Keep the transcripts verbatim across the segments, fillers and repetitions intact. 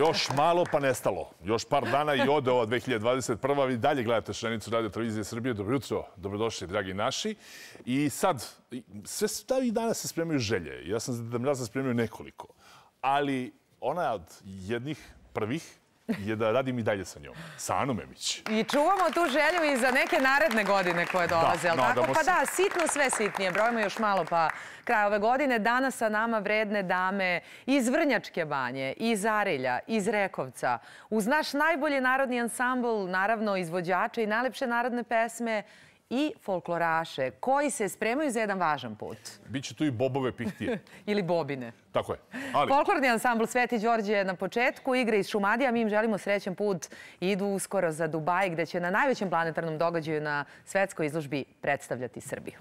Još malo pa nestalo. Još par dana i ode ova dve hiljade dvadeset prva. Vi dalje gledate Šarenicu Radio televizije Srbije. Dobro jutro, dobrodošli, dragi naši. I sad, sve ovih dana se spremaju želje. Ja sam da mi se spremaju nekoliko. Ali ona od jednih prvih je da radim i dalje sa njom. Sa Anom Emić. I čuvamo tu želju i za neke naredne godine koje dolaze. Da, nadamo se. Pa da, sitno sve sitnije. Brojimo još malo pa kraj ove godine. Danas sa nama vredne dame iz Vrnjačke Banje, iz Arilja, iz Rekovca. Uz naš najbolji narodni ansambl, naravno izvođače i najlepše narodne pesme i folkloraše koji se spremaju za jedan važan put. Biće tu i bobove pihtije. Ili bobine. Tako je. Ali... Folklorni ansambl Sveti Đorđe je na početku igre iz Šumadija. Mi im želimo srećan put i idu uskoro za Dubaj gde će na najvećem planetarnom događaju na svetskoj izložbi predstavljati Srbiju.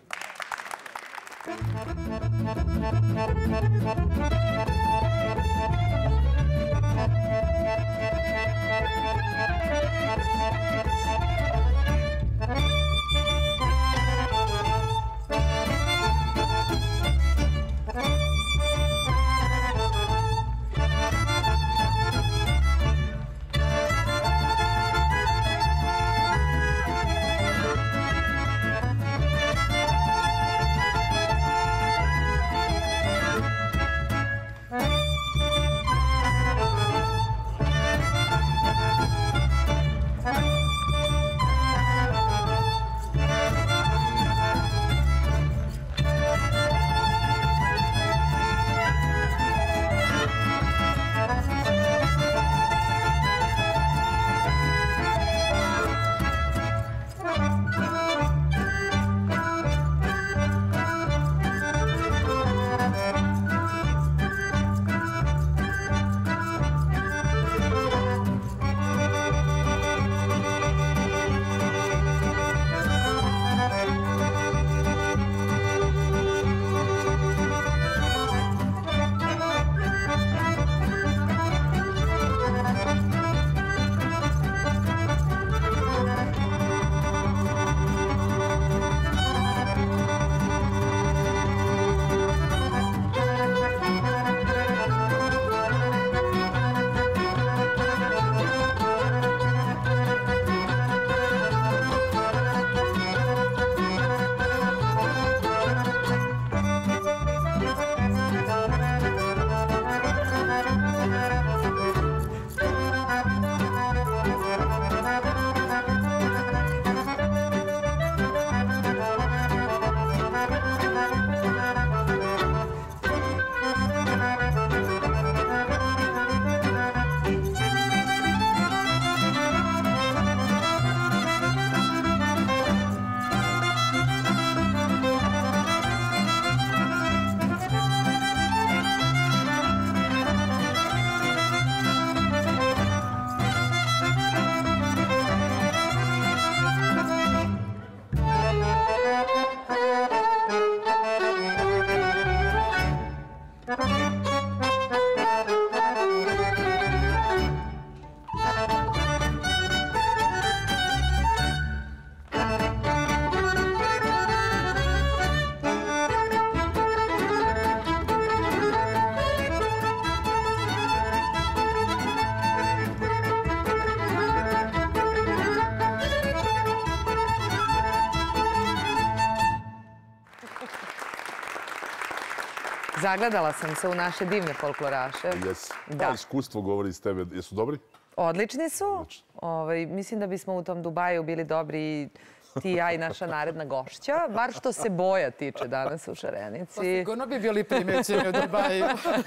Zagledala sam se u naše divne folkloraše. Jes. Da, iskustvo govori iz tebe. Jesu dobri? Odlični su. Mislim da bismo u tom Dubaju bili dobri ti, ja i naša naredna gošća. Bar što se boja tiče danas u Šarenici. Pa sigurno bi bili primećeni u Dubaju.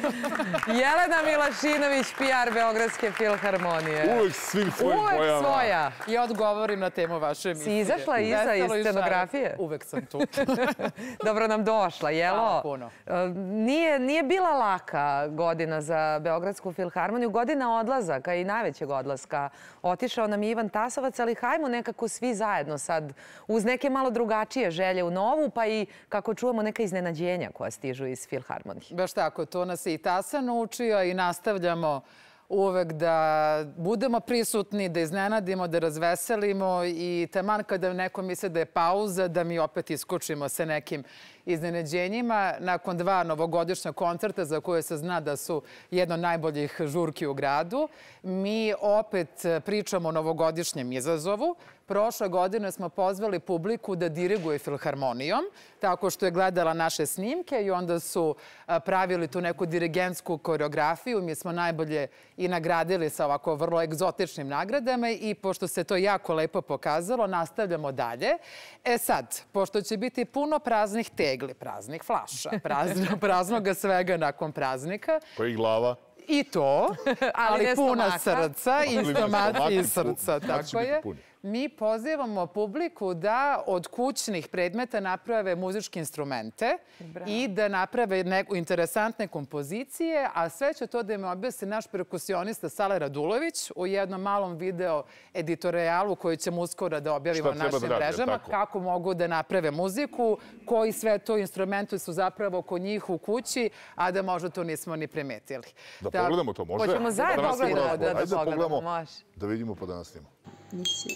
Jelena Milašinović, P R Beogradske filharmonije. Uvek svim svojim bojama. Uvek svoja. I odgovorim na temu vaše emisije. Si izašla iza iz scenografije? Uvek sam tu. Dobro nam došla, jelo? Hvala puno. Nije bila laka godina za Beogradsku filharmoniju, godina odlazaka i najvećeg odlaska. Otišao nam je Ivan Tasovac, ali hajmo nekako svi zajedno sad uz neke malo drugačije želje u novu, pa i, kako čujemo, neka iznenađenja koja stižu iz filharmonije. Baš tako, to nas je i Tasa naučio i nastavljamo uvek da budemo prisutni, da iznenadimo, da razveselimo i taman kada neko misle da je pauza, da mi opet iskočimo sa nekim iznenađenjima. Nakon dva novogodišnja koncerta za koje se zna da su jedno od najboljih žurki u gradu, mi opet pričamo o novogodišnjem izazovu. Prošle godine smo pozvali publiku da diriguje filharmonijom, tako što je gledala naše snimke i onda su pravili tu neku dirigentsku koreografiju. Mi smo najbolje i nagradili sa ovako vrlo egzotičnim nagradama i pošto se to jako lepo pokazalo, nastavljamo dalje. E sad, pošto će biti puno praznih tegli, praznih flaša, prazno, praznoga svega nakon praznika. Koji glava? I to, ali, ali puna srca i stomati i srca, tako je. Mi pozivamo publiku da od kućnih predmeta naprave muzičke instrumente i da naprave neku interesantne kompozicije, a sve će to da im objasni naš perkusionista Sale Radulović u jednom malom video editorijalu koji ćemo uskoro da objavimo na našim mrežama, kako mogu da naprave muziku, koji sve to instrumenti su zapravo kod njih u kući, a da možda to nismo ni primetili. Da pogledamo to, može? Hoćemo zajedno pogledamo. Ajde da pogledamo, da vidimo pa da nastavimo. Nisi.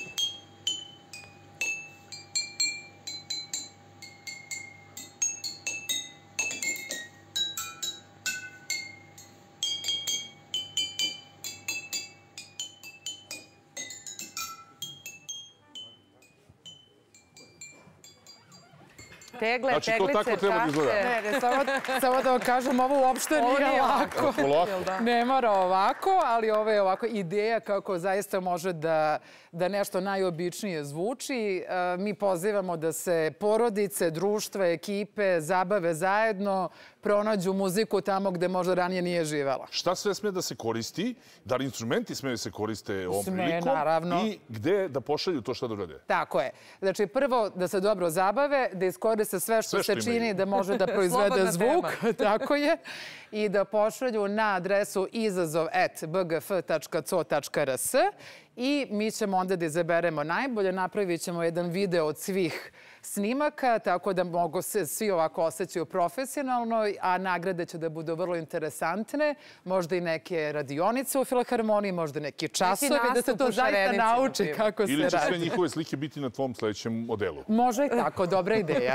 Tegle, znači, to tako treba da izgleda. Ne, ne, samo, samo da vam kažem, ovo uopšte nije lako. Ne mora ovako, ali ovo je ovako ideja kako zaista može da, da nešto najobičnije zvuči. Mi pozivamo da se porodice, društva, ekipe zabave zajedno, pronađu muziku tamo gde možda ranije nije živela. Šta sve sme da se koristi? Da li instrumenti smeju da se koriste ovom prilikom? Sme, naravno. I gde da pošalju to što da urade? Tako je. Znači, prvo da se dobro zabave, da iskoriste sve što se čini da može da proizvede zvuk. Tako je. I da pošalju na adresu izazov at b g f tačka c o tačka r s i mi ćemo onda da izaberemo najbolje. Napravit ćemo jedan video od svih snimaka, tako da mogu se svi ovako osjećaju profesionalno, a nagrade će da budu vrlo interesantne. Možda i neke radionice u filharmoniji, možda neki časovi, da se to zaista nauči kako se radi. Ili će sve njihove slike biti na tvom sledećem modelu? Može i tako, dobra ideja.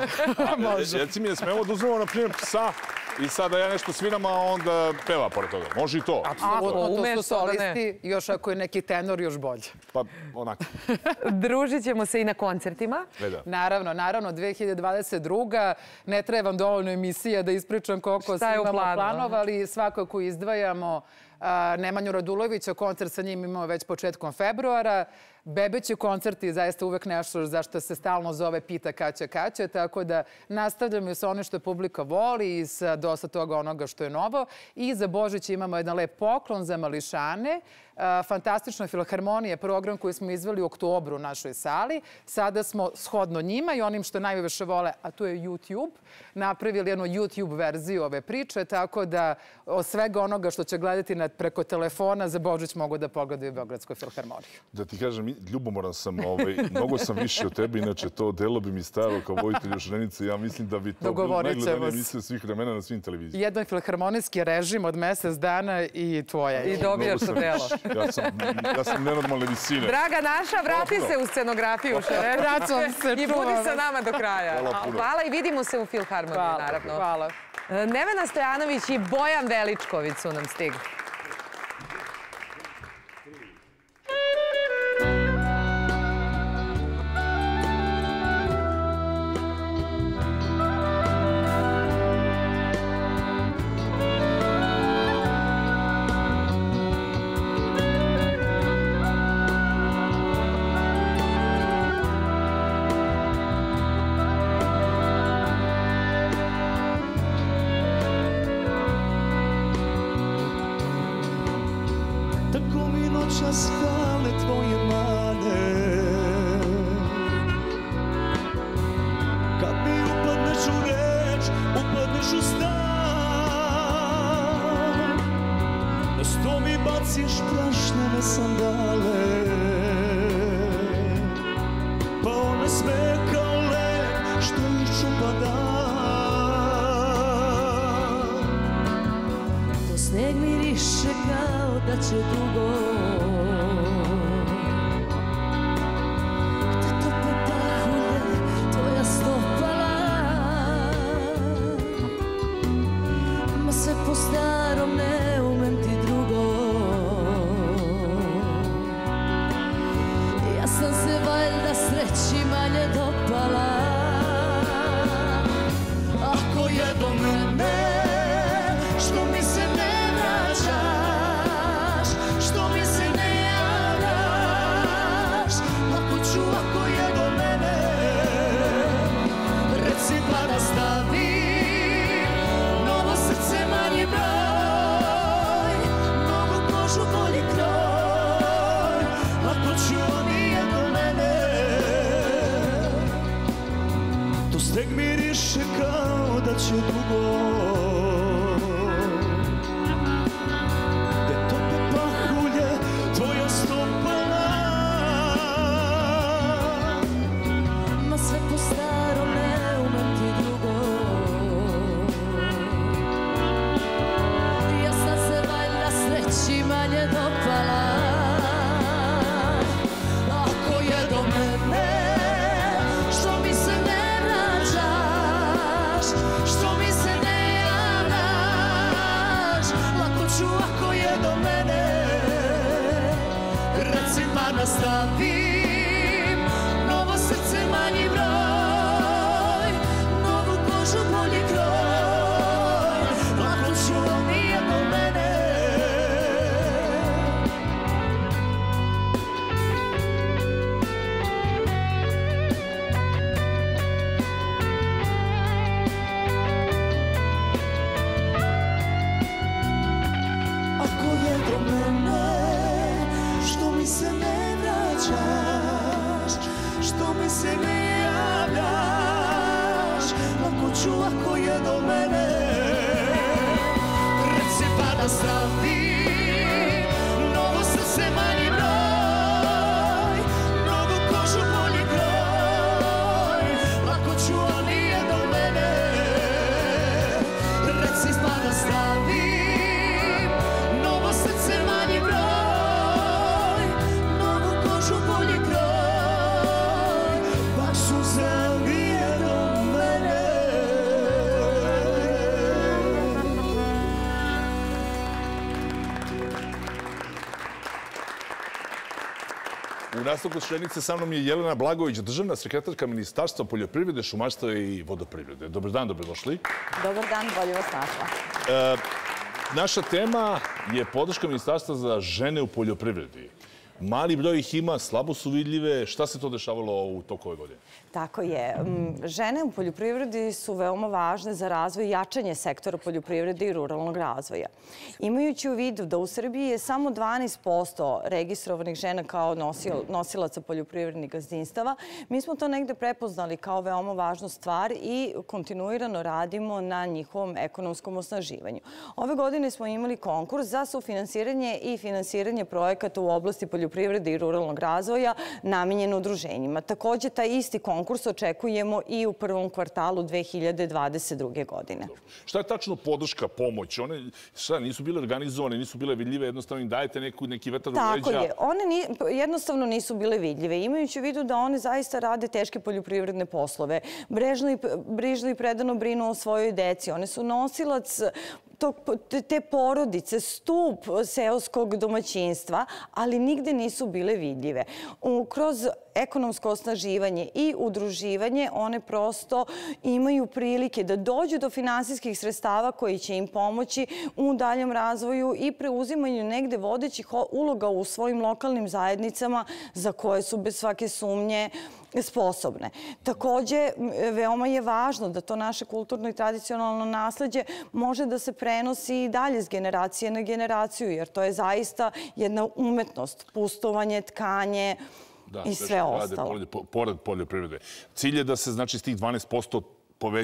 Reci mi da smemo da uzmemo, na primjer, psa i sada ja nešto sviram, a onda peva pored toga. Može i to? Apsolutno, to su solisti. Još ako je neki tenor, još bolje. Pa, onako. Družit ćemo se i na koncertima. Naravno, naravno, dve hiljade dvadeset druga. Ne treba vam dovoljno emisija da ispričam koliko svi imamo planova, ali svakako izdvajamo Nemanju Radulovića. Koncert sa njim imamo već početkom februara. Bebeći koncerti zaista uvek nešto za što se stalno zove pita kad će, kad će, tako da nastavljamo sa ono što publika voli i sa dosta toga onoga što je novo. I za Božić imamo jedan lep poklon za mališane. Fantastična filharmonija, program koji smo izveli u oktobru u našoj sali. Sada smo shodno njima i onim što najviše vole, a to je YouTube, napravili jednu YouTube verziju ove priče, tako da od svega onoga što će gledati preko telefona za Božić mogu da pogledaju Beogradskoj filharmoniju. Da ti kažem, ljubomoran sam, mnogo sam više od tebe, inače to delo bi mi stajalo kao voditelju Šarenice. Ja mislim da bi to bilo najgledanije emisije svih vremena na svim televizijama. Jedan filharmonijski režim od mesec dana i tvoja. I dobijaš to delo. Ja sam nenormalne visine. Draga naša, vrati se u scenografiju Šarenice i budi sa nama do kraja. Hvala i vidimo se u filharmoniji, naravno. Hvala. Nevena Stojanović i Bojan Veličković su nam stigli. Dosta sneg miriše kao da će dugo. Gde tople pahulje tvoja stopala, ma sve po starom ne umem ti drugo. Ja sam se valjda sreći manje dopala. Ako je do mene, što mi se ne vraćaš, što mi se ne javljaš, ako ću, ako je do mene, reci pa da stavim novo srce, manji broj, novu kožu, bolji kroj, ako ću, nije do mene. To sneg miriše kao da će dugo. Gde tope pahulje tvoja stopala, ma sve po starom ne umem ti drugo. Ja sam se valjda sreći manje dopala. Ako je do mene, što mi se ne vraćaš, što mi se ne javljaš, lako ću ako je do mene, reci pa nastavim, novo srce, manji broj, novu kožu, bolji kroj, lako ću, al nije do mene. Ako je do mene, što mi se ne vraćaš, što mi se ne javljaš, lako ću ako je do mene, reci pa da stavim novo srce, manji broj, novu kožu, bolji kroj, lako ću, al nije do mene, reci pa da stavim novo srce, manji broj, novu kožu, bolji kroj, baš suza nije do mene. U nastavku Šenice sa mnom je Jelena Blagović, državna sekretarka Ministarstva poljoprivrede, šumarstva i vodoprivrede. Dobar dan, dobrodošli. Dobar dan, bolje vas našla. E, naša tema je podrška Ministarstva za žene u poljoprivredi. Mali broj ih ima, slabo su vidljive. Šta se to dešavalo u toku ove godine? Tako je. Žene u poljoprivredi su veoma važne za razvoj i jačanje sektora poljoprivrede i ruralnog razvoja. Imajući u vidu da u Srbiji je samo dvanaest posto registrovanih žena kao nosilaca poljoprivrednih gazdinstava, mi smo to negde prepoznali kao veoma važnu stvar i kontinuirano radimo na njihovom ekonomskom osnaživanju. Ove godine smo imali konkurs za sufinansiranje i finansiranje projekata u oblasti poljoprivrede i ruralnog razvoja namenjen udruženjima. Takođe, taj isti konkurs očekujemo i u prvom kvartalu dve hiljade dvadeset druge. godine. Šta je tačno podrška, pomoć? One šta, nisu bile organizovane, nisu bile vidljive, jednostavno im dajete neku, neki vetar u leđa? Tako je. One ni, jednostavno nisu bile vidljive. Imajući u vidu da one zaista rade teške poljoprivredne poslove, brežno i, brižno i predano brinu o svojoj deci. One su nosilac te porodice, stup seoskog domaćinstva, ali nigde nisu bile vidljive. Kroz ekonomsko osnaživanje i udruživanje one prosto imaju prilike da dođu do finansijskih sredstava koji će im pomoći u daljem razvoju i preuzimanju negde vodećih uloga u svojim lokalnim zajednicama za koje su bez svake sumnje sposobne. Takođe, veoma je važno da to naše kulturno i tradicionalno nasleđe može da se prenosi i dalje s generacije na generaciju, jer to je zaista jedna umetnost, pustovanje, tkanje i sve ostalo. Pored poljoprivrede. Cilj je da se, znači, s tih dvanaest posto poveća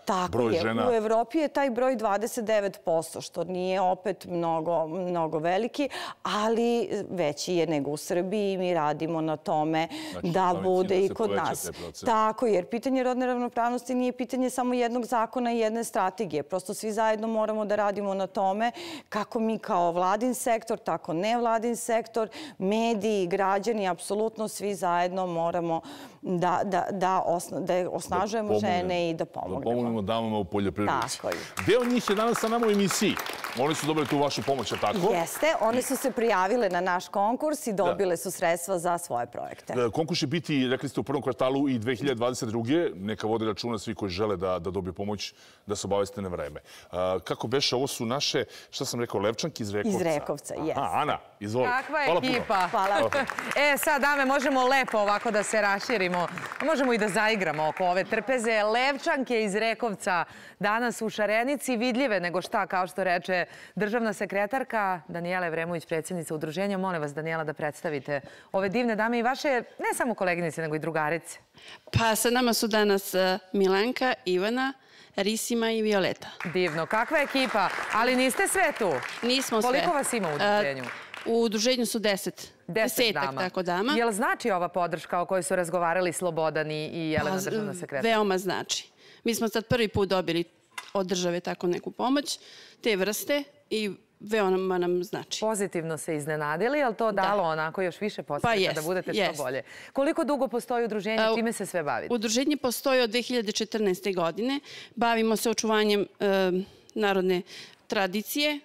broj žena? Tako je. U Evropi je taj broj dvadeset devet posto, što nije opet mnogo, mnogo veliki, ali veći je nego u Srbiji. Mi radimo na tome znači, da bude i da kod nas. Tako, jer pitanje rodne ravnopravnosti nije pitanje samo jednog zakona i jedne strategije. Prosto svi zajedno moramo da radimo na tome kako mi kao vladin sektor, tako nevladin sektor, mediji, građani, apsolutno svi zajedno moramo da, da, da, osna, da osnažujemo da žene i da pomognemo. Da pomognemo damama u poljoprivredi. Tako je. Deo njih je danas sa nama u emisiji. Oni su dobili tu vašu pomoć, a tako? Jeste. One su se prijavile na naš konkurs i dobile su sredstva za svoje projekte. Konkurs će biti, rekli ste, u prvom kvartalu i dve hiljade dvadeset druge. Neka vode računa svi koji žele da, da dobiju pomoć, da se obaveste na vreme. A, kako beše, ovo su naše, šta sam rekao, Levčanke iz Rekovca? Iz Rekovca, jes. Aha, Ana, izvoli. Kakva je Hvala ekipa. puno. Hvala. E, sad, dame, možemo lepo ovako da se raširimo. Možemo i da zaigramo oko ove trpeze. Levčanke iz Rekovca danas u Šarenici, vidljive nego šta, kao što reče državna sekretarka Danijela Evremović, predsjednica udruženja. Molim vas, Danijela, da predstavite ove divne dame i vaše, ne samo koleginice, nego i drugarice. Pa sa nama su danas Milanka, Ivana, Risima i Violeta. Divno. Kakva je ekipa? Ali niste sve tu. Nismo sve. Koliko vas ima u udruženju? U udruženju su deset. Desetak tako dama. Jel znači ova podrška o kojoj su razgovarali Slobodan i Jelena, državna sekretarka? Veoma znači. Mi smo sad prvi put dobili od države tako neku pomoć, te vrste i veoma nam znači. Pozitivno se iznenadili, ali to dalo onako još više podsjeka da budete što bolje. Koliko dugo postoji udruženje, čime se sve bavite? Udruženje postoji od dve hiljade četrnaeste. godine. Bavimo se očuvanjem narodne tradicije,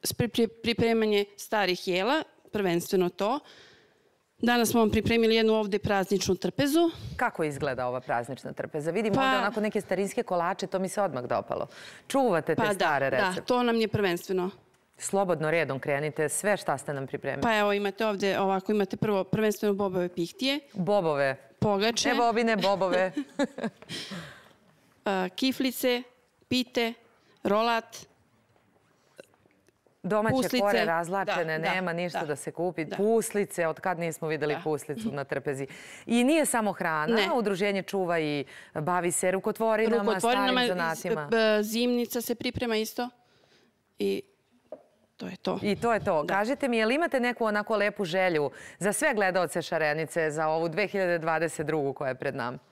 pripremanje starih jela, prvenstveno to. Danas smo vam pripremili jednu ovde prazničnu trpezu. Kako izgleda ova praznična trpeza? Vidimo ovde onako neke starinske kolače, to mi se odmah dopalo. Čuvate te stare recepte. Da, to nam je prvenstveno. Slobodno redom krenite, sve šta ste nam pripremili. Pa evo, imate ovde ovako, imate prvo prvenstveno bobove pihtije. Bobove. Pogače. Ne bobine, bobove. Kiflice, pite, rolat, domaće kore razlačene, nema ništa da se kupi. Puslice, od kad nismo videli puslicu na trpezi. I nije samo hrana, udruženje čuva i bavi se rukotvorinama, starim zanatima. Zimnica se priprema isto i to je to. I to je to. Kažite mi, je li imate neku onako lepu želju za sve gledaoce Šarenice za ovu dve hiljade dvadeset drugu koja je pred nama?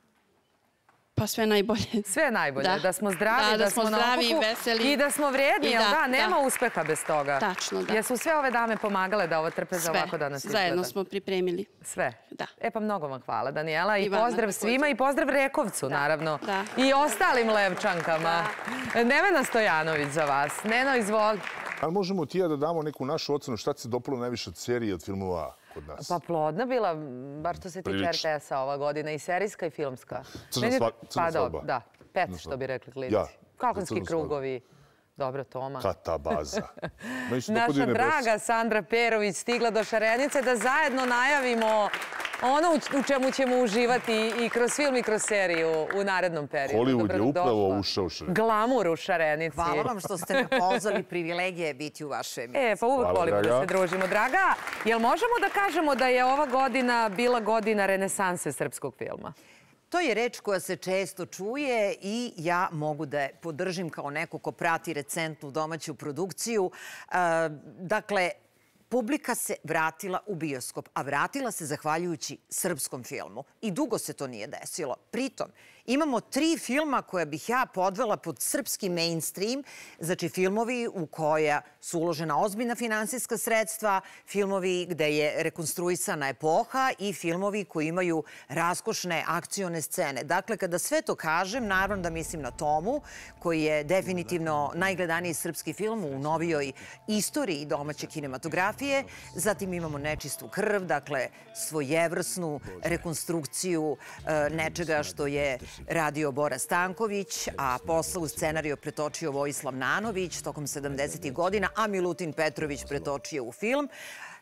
Pa sve najbolje. Sve najbolje. Da smo zdravi, da smo na okupu i da smo vrijedni. Da, nema uspeha bez toga. Tačno, da. Jesu sve ove dame pomagale da ovo trpeza ovako danas izgleda? Sve, zajedno smo pripremili. Sve? Da. E pa mnogo vam hvala, Danijela. I pozdrav svima i pozdrav Rekovcu, naravno. I ostalim Levčankama. Nevena Stojanović za vas. Neno, izvoli. Ali možemo ti ja da damo neku našu ocenu šta ti se dopalo najviše od serije, od filmova kod nas? Pa plodna bila, bar što se tiče er te esa ova godina, i serijska i filmska. Crna svadba. Da, pet, što bi rekli klinici. Kakonski krugovi. Dobro, Toma. Katabaza. Naša draga Sandra Perović stigla do Šarenice da zajedno najavimo ono u čemu ćemo uživati i kroz film i kroz seriju u narednom periodu. Hollywood je upravo ušao u Šarenicu. Glamur u Šarenici. Hvala vam što ste me pozvali, privilegija je biti u vašoj emisiji. E, pa uvek volimo da se družimo. Draga, jel možemo da kažemo da je ova godina bila godina renesanse srpskog filma? To je reč koja se često čuje i ja mogu da je podržim kao neko ko prati recentnu domaću produkciju. Dakle, publika se vratila u bioskop, a vratila se zahvaljujući srpskom filmu. I dugo se to nije desilo. Pritom, imamo tri filma koja bih ja podvela pod srpski mainstream, znači filmovi u koja su uložena ozbiljna finansijska sredstva, filmovi gde je rekonstruisana epoha i filmovi koji imaju raskošne akcione scene. Dakle, kada sve to kažem, naravno da mislim na Tomu, koji je definitivno najgledaniji srpski film u novijoj istoriji domaće kinematografije. Zatim imamo Nečistu krv, dakle svojevrsnu rekonstrukciju nečega što je radio Bora Stanković, a posle u scenariju pretočio Vojislav Nanović tokom sedamdesetih godina, a Milutin Petrović pretočio u film.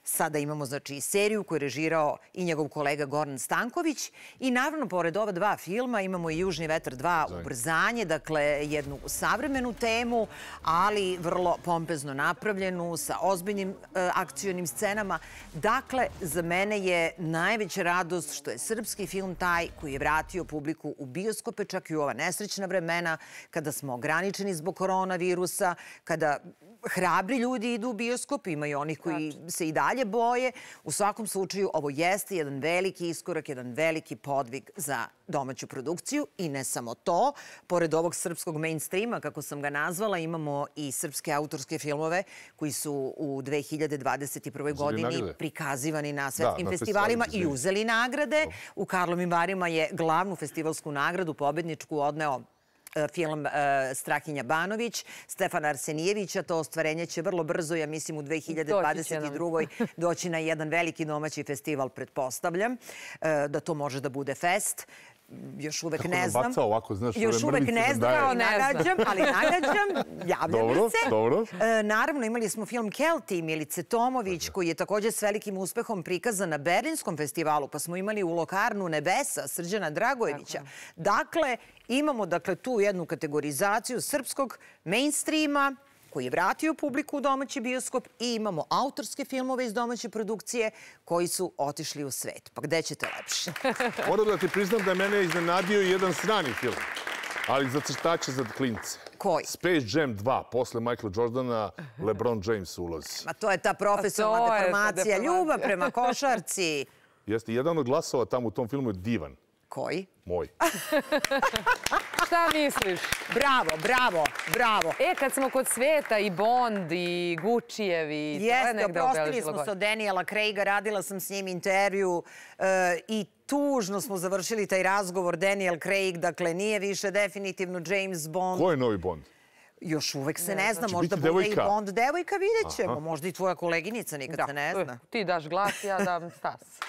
Sada imamo znači i seriju koju je režirao i njegov kolega Goran Stanković. I naravno, pored ova dva filma, imamo i Južni vetar dva Ubrzanje, dakle jednu savremenu temu, ali vrlo pompezno napravljenu, sa ozbiljnim e, akcionim scenama. Dakle, za mene je najveća radost što je srpski film taj koji je vratio publiku u bioskope, čak i u ova nesrećna vremena, kada smo ograničeni zbog koronavirusa, kada hrabri ljudi idu u bioskop, ima i onih koji se i dalje boje. U svakom slučaju, ovo jeste jedan veliki iskorak, jedan veliki podvig za domaću produkciju i ne samo to. Pored ovog srpskog mainstreama, kako sam ga nazvala, imamo i srpske autorske filmove koji su u dve hiljade dvadeset prve. godini prikazivani na svetskim festivalima i uzeli nagrade. U Karlovim Varima je glavnu festivalsku nagradu, pobedničku, odneo film Strahinja Banović, Stefana Arsenijevića. To ostvarenje će vrlo brzo, ja mislim, u dve hiljade dvadeset drugoj. doći na jedan veliki domaći festival, pretpostavljam, da to može da bude fest. Još uvek ne znam. Još uvek ne znam, ali nagađam, ali nagađam, javljam se. Naravno, imali smo film Kelti, Milice Tomović, koji je također s velikim uspehom prikazan na Berlinskom festivalu, pa smo imali u Lokarnu nebesa Srđana Dragojevića. Dakle, imamo dakle tu jednu kategorizaciju srpskog mainstreama, koji je vratio publiku u domaći bioskop, i imamo autorske filmove iz domaće produkcije koji su otišli u svet. Pa gde ćete lepše? Moram da ti priznam da je mene iznenadio i jedan strani film, ali za crtače, za klince. Koji? Space Jam dva, posle Michaela Jordana, LeBron James ulazi. Ma to je ta profesionalna deformacija, ljubav prema košarci. Jeste, jedan od glasova tamo u tom filmu je divan. Koji? Moj. Šta misliš? Bravo, bravo, bravo. E, kad smo kod sveta, i Bond, i Guccijevi, to je negde obeležilo. Jeste, oprostili smo se od Daniela Craiga, radila sam s njim intervju i tužno smo završili taj razgovor. Daniel Craig, dakle, nije više definitivno James Bond. Ko je novi Bond? Još uvek se ne zna, možda bude i Bond devojka, vidjet ćemo. Možda i tvoja koleginica, nikad se ne zna. Ti daš glas, ja dam stas.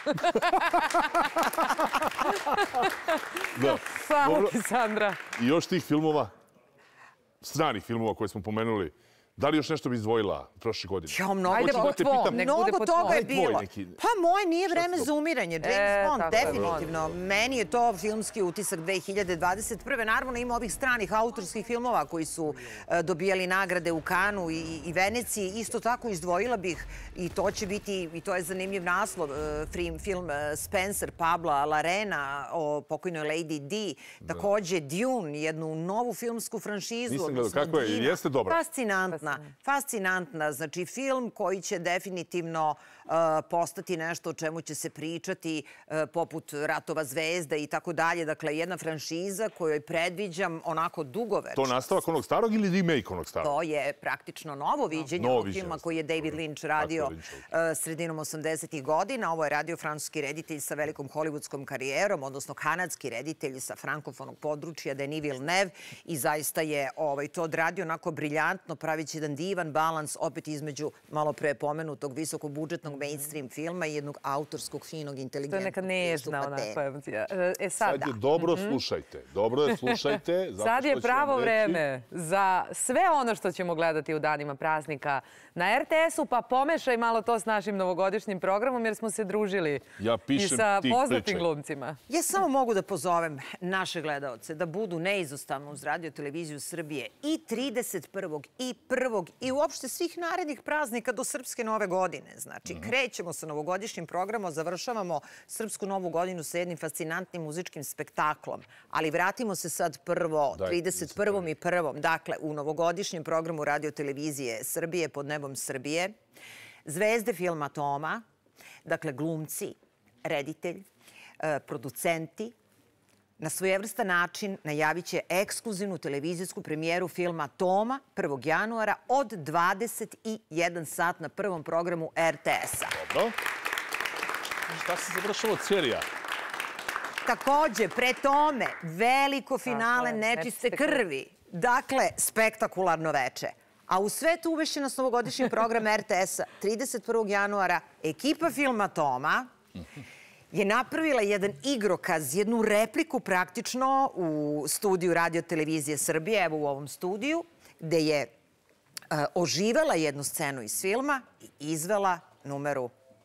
Hvala ti, Sandra. I još tih filmova, stranih filmova koje smo pomenuli, da li još nešto bi izdvojila prošle godine? Ja, mnogo toga je bilo. Pa moje nije vreme za umiranje. James Bond, definitivno. Meni je to filmski utisak dve hiljade dvadeset prve. Naravno, ima ovih stranih autorskih filmova koji su dobijali nagrade u Kanu i Veneciji. Isto tako izdvojila bih, i to će biti, i to je zanimljiv naslov, film Spencer Pabla Larena o pokojnoj Lady Di. Takođe Dune, jednu novu filmsku franšizu. Nisam gledao, kako je? Jeste dobra? Fascinantna. Fascinantna. Znači, film koji će definitivno postati nešto o čemu će se pričati, poput Ratova zvezda i tako dalje. Dakle, jedna franšiza kojoj predviđam onako dugovečno. To nastavak onog starog ili remake onog starog? To je praktično novo viđenje ovog filma koji je David Lynch radio sredinom osamdesetih godina. Ovo je radio francuski reditelj sa velikom hollywoodskom karijerom, odnosno kanadski reditelj sa frankofonog područja, Denis Villeneuve, i zaista je to odradio onako briljantno, pravići jedan divan balans opet između malo pre pomenutog visokobudžetnog mainstream filma i jednog autorskog, finog, inteligentnog. To je neka nežna onako emocija. E sad je dobro slušajte. Dobro je slušajte. Sad je pravo vreme za sve ono što ćemo gledati u danima praznika na er te esu, pa pomešaj malo to s našim novogodišnjim programom, jer smo se družili i sa poznatim glumcima. Ja samo mogu da pozovem naše gledaoce da budu neizostavno uz Radio televiziju Srbije i trideset prvog i prvog i uopšte svih narednih praznika do Srpske nove godine. Znači, krećemo sa novogodišnjim programom, završavamo Srpsku novu godinu sa jednim fascinantnim muzičkim spektaklom. Ali vratimo se sad prvo, trideset prvom i prvom. Dakle, u novogodišnjem programu Radio televizije Srbije pod nebom Srbije, zvezde filma Toma, dakle, glumci, reditelj, producenti, na svojevrstan način najavit će ekskluzivnu televizijsku premijeru filma Toma prvog januara od dvadeset jedan sat na prvom programu er te esa. Dobro. Šta se završava od serija? Takođe, pre tome, veliko finale Nečiste krvi. Dakle, spektakularno veče. A u svetu uvešće nas novogodišnji program er te esa trideset prvog januara ekipa filma Toma je napravila jedan igrokaz, jednu repliku praktično u studiju Radio televizije Srbije, evo u ovom studiju, gde je oživela jednu scenu iz filma i izvela numeru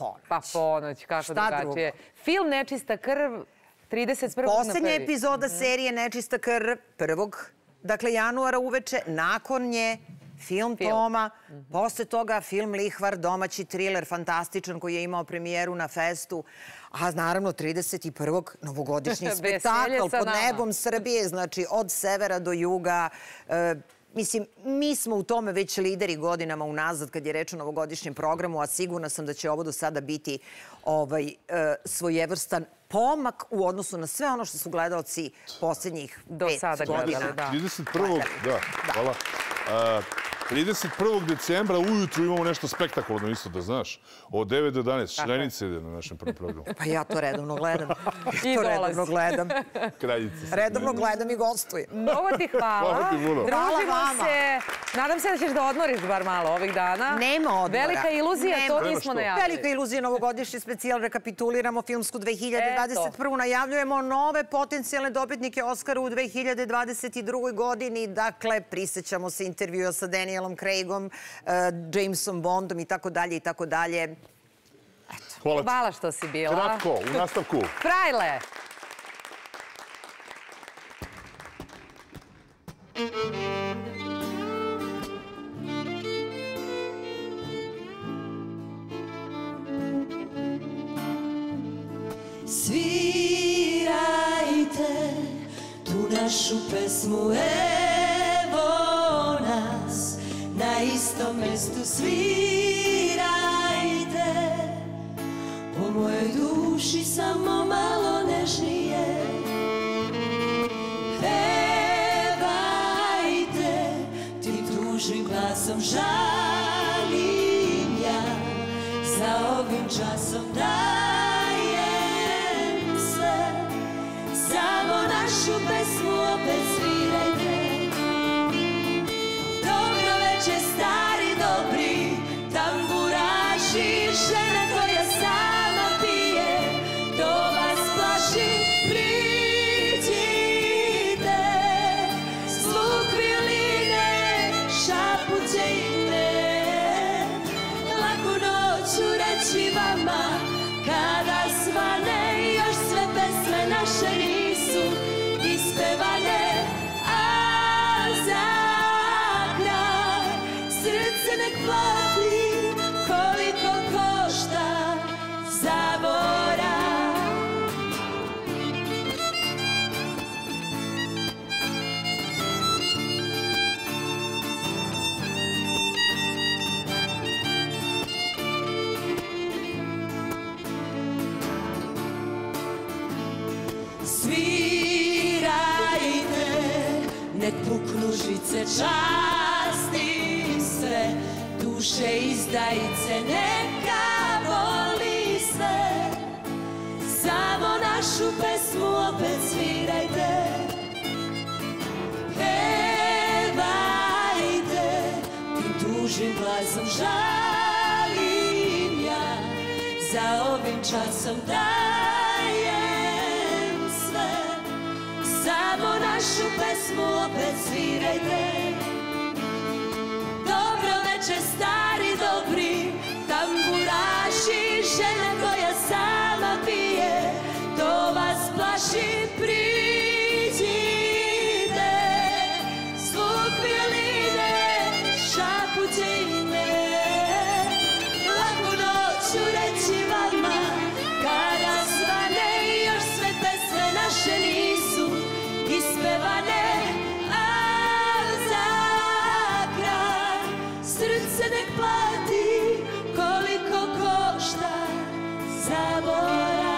ponoć. Pa ponoć, kako Šta drugačije. drugo? Film Nečista krv, trideset prvog na Poslednja prvi. epizoda serije Nečista krv, prvog, dakle, januara uveče, nakon nje film Toma, posle toga film Lihvar, domaći triler, fantastičan, koji je imao premijeru na festu, a naravno trideset prvog novogodišnji spektakl pod nebom Srbije, znači od severa do juga. Mislim, mi smo u tome već lideri godinama unazad kad je reč o novogodišnjem programu, a sigurna sam da će ovo do sada biti svojevrstan pomak u odnosu na sve ono što su gledalci posljednjih pet godina. trideset prvog Da, hvala. trideset prvog decembra ujutru imamo nešto spektakularno isto, da znaš. Od devet do jedanaest Šrenice ide na našem prvom programu. Pa ja to redovno gledam. Ja to redovno gledam. Kraljica. Redovno gledam i gostujem. Mnogo ti hvala. Hvala ti puno. Družimo se. Nadam se da ćeš da odmoriš bar malo ovih dana. Nema odmora. Velika iluzija, to nismo najavili. Velika iluzija, novogodišnji specijal, rekapituliramo filmsku dve hiljade dvadeset prvu. Najavljujemo nove potencijalne dobitnike Oskara u dve hiljade dvadeset drugoj godini. Dakle, prisjećamo se intervjua sa Danielom Craigom, Jamesom Bondom i tako dalje i tako dalje. Hvala ti. Hvala što si bila. Kratko, u nastavku. Frajle! Svirajte tu našu pesmu, evo nas, na istom mestu svirajte. Po mojoj duši samo malo nežnije. Pevajte, tim tužnim glasom žalim ja, za ovim časom dajem sve. Samo našu pesmu opet svirajte. Dobro večer, stari dobri tamburaši, žena koja sama pije, to vas plaši. Priđite, zvuk violine, šapuće ime. Laku noću reći vama, kada svane, još sve pesme naše nisu ispevane. A za kraj srce nek plati koliko košta zaborav. Svirajte, nek puknu žice, častim sve, duše izdajice, neka boli sve. Samo našu pesmu opet svirajte. Pevajte, tim tužnim glasom žalim ja, za ovim časom dajem sve. Samo našu pesmu opet svirajte. Dobro večer, stari dobri tamburaši, žena koja sama pije, to vas plaši. Priđite, zvuk violine, šapuće ime. Laku noću reći vama, kada svane, još sve pesme naše nisu ispevane. A za kraj srce nek plati koliko košta zaborav.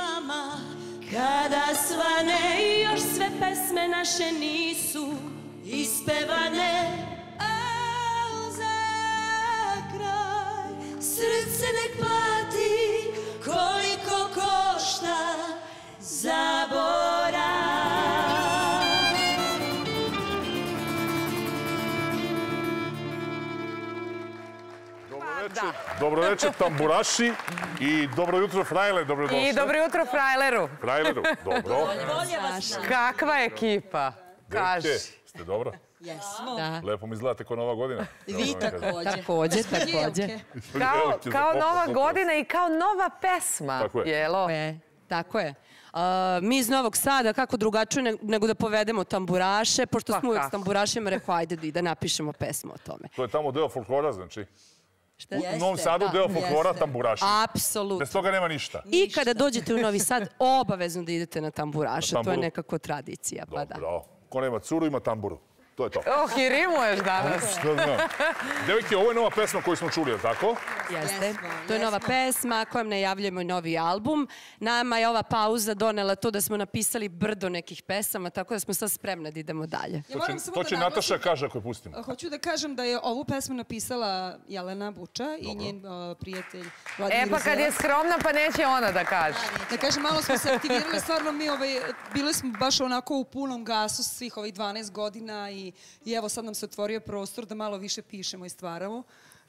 Kada svane, još sve pesme naše nisu ispevane, a za kraj srce nek plati koliko košta zaborav. Dobro večer, tamburaši i dobro jutro, frajle, dobrodošli. I dobro jutro, frajleru. Frajleru, dobro. Kakva ekipa, kaži. Devojke, ste dobro? Jesmo. Lepo mi izgledate kao Nova godina. I vi takođe. Takođe, takođe. Kao, kao Nova godina i kao nova pesma. Tako je. Jelo? E, tako je. Uh, mi iz Novog Sada, kako drugačije ne- nego da povedemo tamburaše, pošto Pa smo uvek kako? s tamburašima, rekao, ajde da, da napišemo pesmu o tome. To je tamo deo folklora, znači. Šta? U Novom Sadu deo folklora tamburaši. Apsolutno. Bez toga nema ništa. I kada dođete u Novi Sad, obavezno da idete na tamburaše. Na To je tamburu? nekako tradicija. Pa da. Dobro. Ko nema curu, ima tamburu. To je to. Oh, i rimuješ danas. Šta znam. Devojke, ovo je nova pesma koju smo čuli, je li tako? Jeste. Jesmo, To je nova jesmo. pesma kojom najavljujemo i novi album. Nama je ova pauza donela to da smo napisali brdo nekih pesama, tako da smo sad spremne da idemo dalje. Ja To moram će, samo to da će naglasim- Nataša kaže ako je pustimo. Hoću da kažem da je ovu pesmu napisala Jelena Buča i njen uh, prijatelj Vladimir E pa kad je Uzelac. skromna pa neće ona da kaže. Da kažem, malo smo se aktivirali, stvarno mi ovaj, bili smo baš onako u punom gasu svih ovih dvanaest godina i, i evo sad nam se otvorio prostor da malo više pišemo i stvaramo.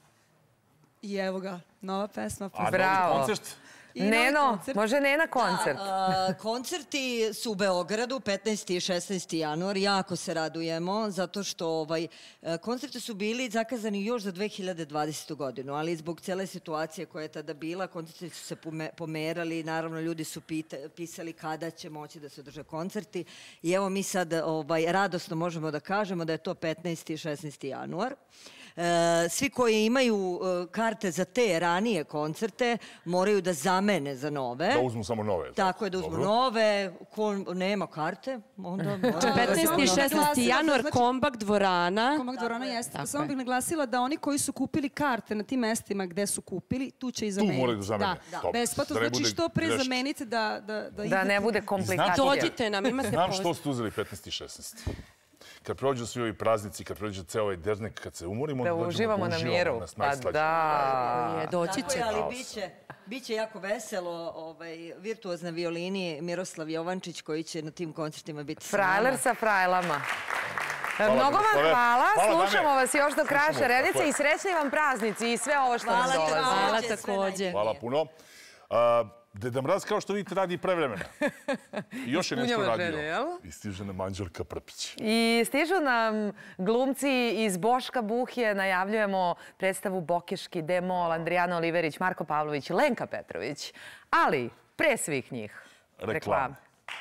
I evo ga, nova pesma. A Bravo. novi koncert? I novi Neno, koncert. može Nena koncert? A, koncerti su u Beogradu petnaesti i šesnaesti januar. Jako se radujemo zato što ovaj, e, koncerti su bili zakazani još za dve hiljade dvadesetu godinu, ali zbog cele situacije koja je tada bila, koncerti su se pome- pomerali. Naravno, ljudi su pita, pisali kada će moći da se održe koncerti. I evo mi sad ovaj, radosno možemo da kažemo da je to petnaesti i šesnaesti januar. E, svi koji imaju e, karte za te ranije koncerte moraju da zamene za nove. Da uzmu samo nove. Tako je, da uzmu Dobro. nove. Ko nema karte, onda mora da petnaesti i uzme nove. šesnaesti januar, Znači- Kombak dvorana. Komak dvorana jeste. Tako Samo je. bih naglasila da oni koji su kupili karte na tim mestima gde su kupili, tu će i zameniti. moraju da zamene. Da, Dobro. besplatno. Da ne Znači bude što pre greške. zamenite da, da, da, Da idete. ne bude komplikacija. Dođite nam, imate Znam poziv. što ste uzeli petnaesti i šesnaesti. Kad prođu svi ovi praznici, kad prođe ceo ovaj dernek, kad se umorimo, Da dođemo uživamo na uživamo miru. nas Pa najslađe. da. Je, doći Tako će. je, ali biće, biće jako veselo. Ovaj, virtuoz na violini Miroslav Jovančić koji će na tim koncertima biti sa nama. Frajler sa frajlama. Hvala, Mnogo vam Miroslave. hvala, Hvala, slušamo dame. vas još do kraja Slušamo, Šarenice tako je. i srećni vam praznici i sve ovo što nam Hvala dolazi. Hvala takođe, sve takođe. najbolje. Hvala puno. A, Deda Mraz, kao što vidite, radi i prevremena. I još je nešto Ispunjava radio. želje, jel? I stiže nam Anđelka Prpić. I stižu nam glumci iz Boška Buhje, najavljujemo predstavu Bokeški, Demol, Andrijana Oliverić, Marko Pavlović, Lenka Petrović. Ali, pre svih njih, Reklame.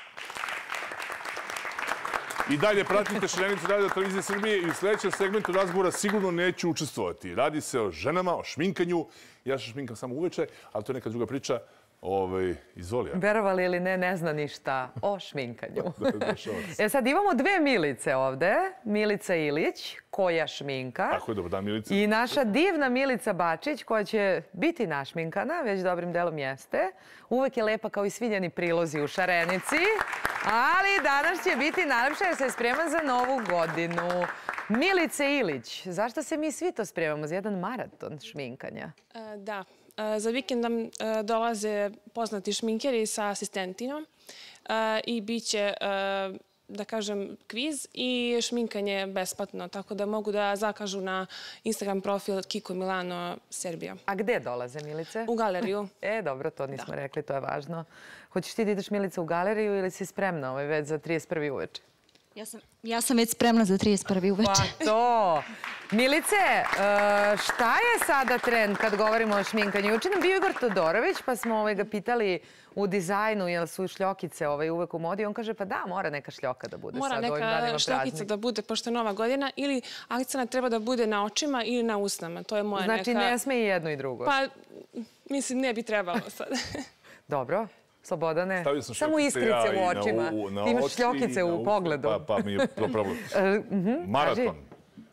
I dalje pratite Šarenicu Radio Televizije Srbije i u sledećem segmentu razgovora sigurno neću učestvovati. Radi se o ženama, o šminkanju. Ja se šminkam samo uveče, ali to je neka druga priča. Ove, izvoli, ja. Verovali ili ne, ne zna ništa o šminkanju. Dešava se. E sad imamo dve Milice ovde. Milica Ilić, koja šminka. Tako je, dobar dan, Milica. I naša divna Milica Bačić, koja će biti našminkana, već dobrim delom jeste. Uvek je lepa kao i svi njeni prilozi u Šarenici. Ali danas će biti najlepša jer se sprema za novu godinu. Milice Ilić, zašto se mi svi to spremamo za jedan maraton šminkanja? E, Da. E, Za vikend nam e, dolaze poznati šminkeri sa asistentinom e, i bit će, e, da kažem, kviz i šminkanje besplatno, tako da mogu da zakažu na Instagram profil Kiko Milano Serbija. A gde dolaze, Milice? U galeriju. E, dobro, to nismo rekli, to je važno. Hoćeš ti da ideš, Milica, u galeriju ili si spremna ovaj već za trideset prvi uveče? Ja sam, ja sam već spremna za trideset prvi uveče. Pa to! Milice, e, šta je sada trend kad govorimo o šminkanju? Juče nam bio Igor Todorović, pa smo ovaj, ga pitali u dizajnu jel su šljokice ovaj, uvek u modi. On kaže, pa da, mora neka šljoka da bude Mora sad ovim danima neka šljokica praznika. da bude, pošto je nova godina, ili akcenat treba da bude na očima ili na usnama. To je moja Znači, neka... ne sme i jedno i drugo. Pa, mislim, ne bi trebalo sad. Dobro. Slobodane, Stavio sam samo šljokice iskrice ja i u na očima. u- na Ti imaš oči i šljokice na u uho. pogledu. Pa, pa mi je to problem. E, mhm, Maraton. kaži.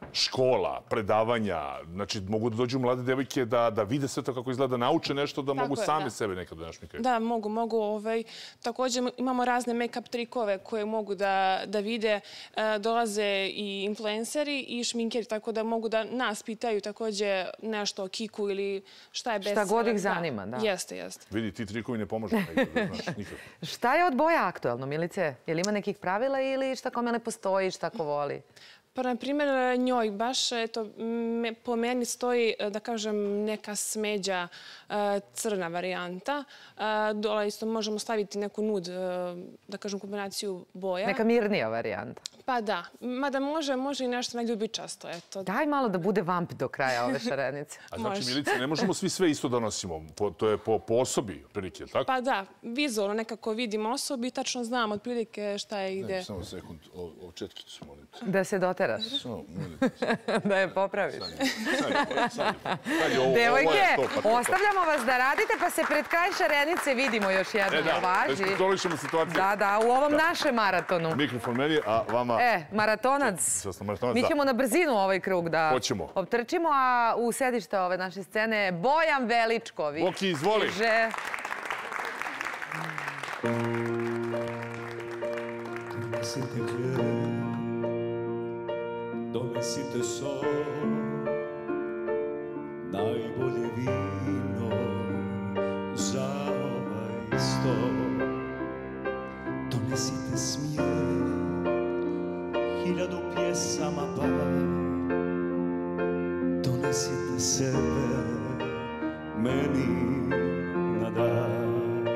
škola, predavanja, znači mogu da dođu mlade devojke da, da vide sve to kako izgleda, da nauče nešto, da Tako mogu je, same da. sebe nekad da našminkaju. Da, mogu, mogu. Ovaj, također imamo razne make-up trikove koje mogu da, da vide. E, dolaze i influenceri i šminkeri, tako da mogu da nas pitaju također nešto o kiku ili šta je bestseller. Šta god ih zanima, da. Jeste, jeste. Vidi, ti trikovi ne pomažu nekad, znaš, nikad. Šta je od boja aktuelno, Milice? Je li ima nekih pravila ili šta kome ne postoji, šta ko voli? Pa, na primjer, njoj baš, eto, me, po meni stoji, da kažem, neka smeđa e, crna varijanta. E, dole isto možemo staviti neku nud, e, da kažem, kombinaciju boja. Neka mirnija varijanta. Pa da, mada može, može i nešto najljubičasto, eto. Daj malo da bude vamp do kraja ove šarenice. A znači, Može. Milice, ne možemo svi sve isto da nosimo. Po, to je po, po osobi, prilike, tako? Pa da, vizualno nekako vidim osobu i tačno znam otprilike šta je ide. Ne, samo sekund, o, o četkicu, molim te. Da se doteraš. Samo, molim te. Da je popraviš. Ovo, Devojke, ovo je to, pa to je to. ostavljamo vas da radite, pa se pred kraj šarenice vidimo još jednom. E da, važi? da kontrolišemo situaciju. Da, da, u ovom našem maratonu. Mikrofon meni, a vama... E, maratonac. Što sam maratonac, Mi da. ćemo na brzinu ovaj krug da Hoćemo. optrčimo, a u sedište ove naše scene Bojan Veličković. Boki, izvoli. Že... Donesite hljeb, donesite sol, najbolje vino za ovaj stol. Donesite smijeh, hiljadu pjesama bar, donesite sebe meni na dar.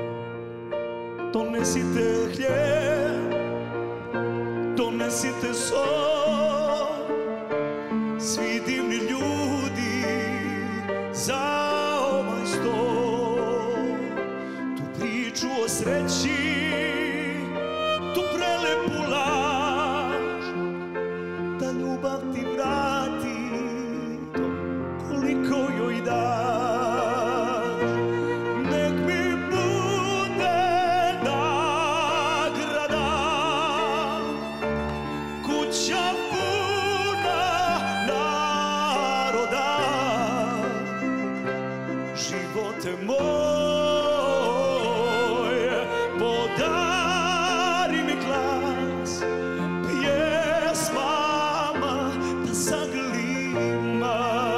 Donesite hljeb, donesite sol, svi divni ljudi za ovaj stol. Tu priču o sreći, tu prelepu laž, da ljubav ti vrati to koliko joj daš. Nek mi bude nagrada, kuća puna naroda, živote moj, podari mi glas, pjesmama da zaglima.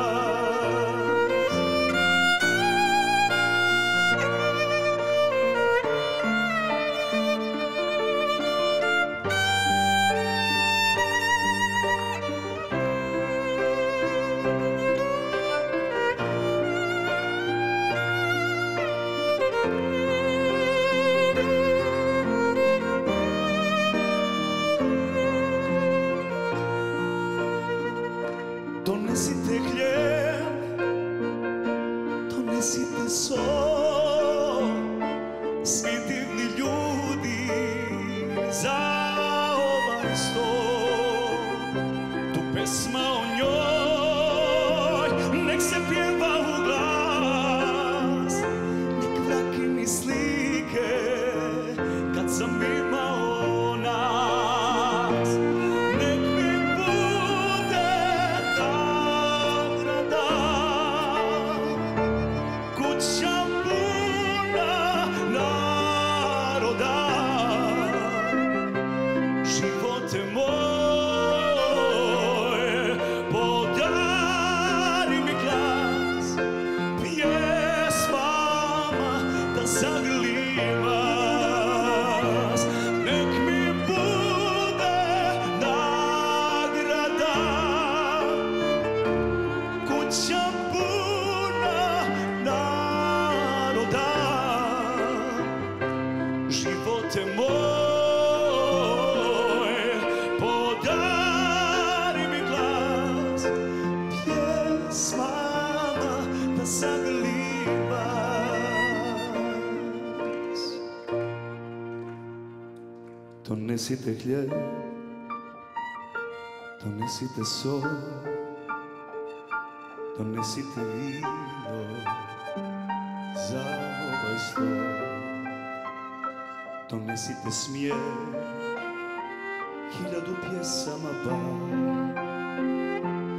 Donesite hljeb, donesite sol, svi divni ljudi za ovaj stol. Tu pesma o njoj, nek se pjeva u glas, nek vraki mi slike kad sam imao nas. Nek mi bude nagrada, kuća puna naroda, živote moj, podari mi glas, pjesmama da zaglivas. Nek mi bude nagrada, kuća puna naroda, živote moj, podari mi glas, pjesmama da zaglivas. Donesite hljeb, donesite sol, donesite vino za ovaj stol. Donesite smijeh, hiljadu pjesama bar,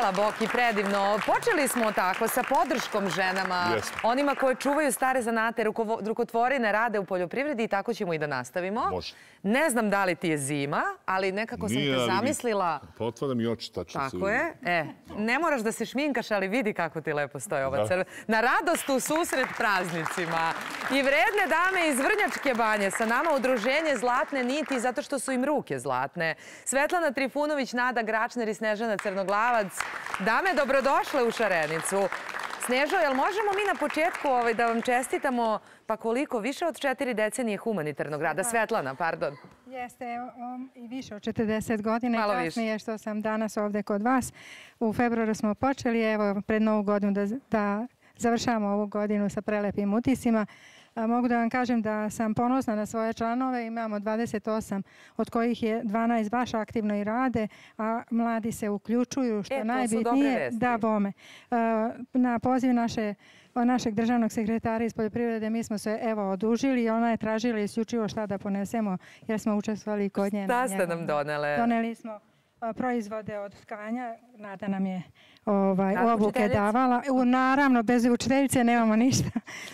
Hvala, Boki, predivno. Počeli smo tako sa podrškom ženama, onima koje čuvaju stare zanate, rukotvorine, rade u poljoprivredi i tako ćemo i da nastavimo. Može. Ne znam da li ti je zima, ali nekako sam te zamislila... Pa otvaram i oči, tačno se vidi. Tako je. E, ne moraš da se šminkaš, ali vidi kako ti lepo stoje ova crvena. Na radost u susret praznicima. I vredne dame iz Vrnjačke banje sa nama udruženje Zlatne niti zato što su im ruke zlatne. Svetlana Trifunović, Nada Gračner i Snežana Crnoglavac. Dame, dobrodošle u Šarenicu. Snežo, jel možemo mi na početku da vam čestitamo pa koliko? Više od četiri decenije humanitarnog rada. Svetlana, pardon. Jeste, i više od četrdeset godina i kasnije što sam danas ovde kod vas. U februaru smo počeli, evo, pred novu godinu da završavamo ovu godinu sa prelepim utisima. Mogu da vam kažem da sam ponosna na svoje članove, imamo dvadeset osam, od kojih je dvanaest baš aktivno i rade, a mladi se uključuju, što je najbitnije. Da, bome. Na poziv naše našeg državnog sekretara iz poljoprivrede mi smo se evo odužili i ona je tražila isključivo šta da ponesemo jer smo učestvovali kod nje. Šta ste nam donele? Doneli smo proizvode od tkanja. Nada nam je obuke davala. Naravno, bez učiteljice nemamo ništa.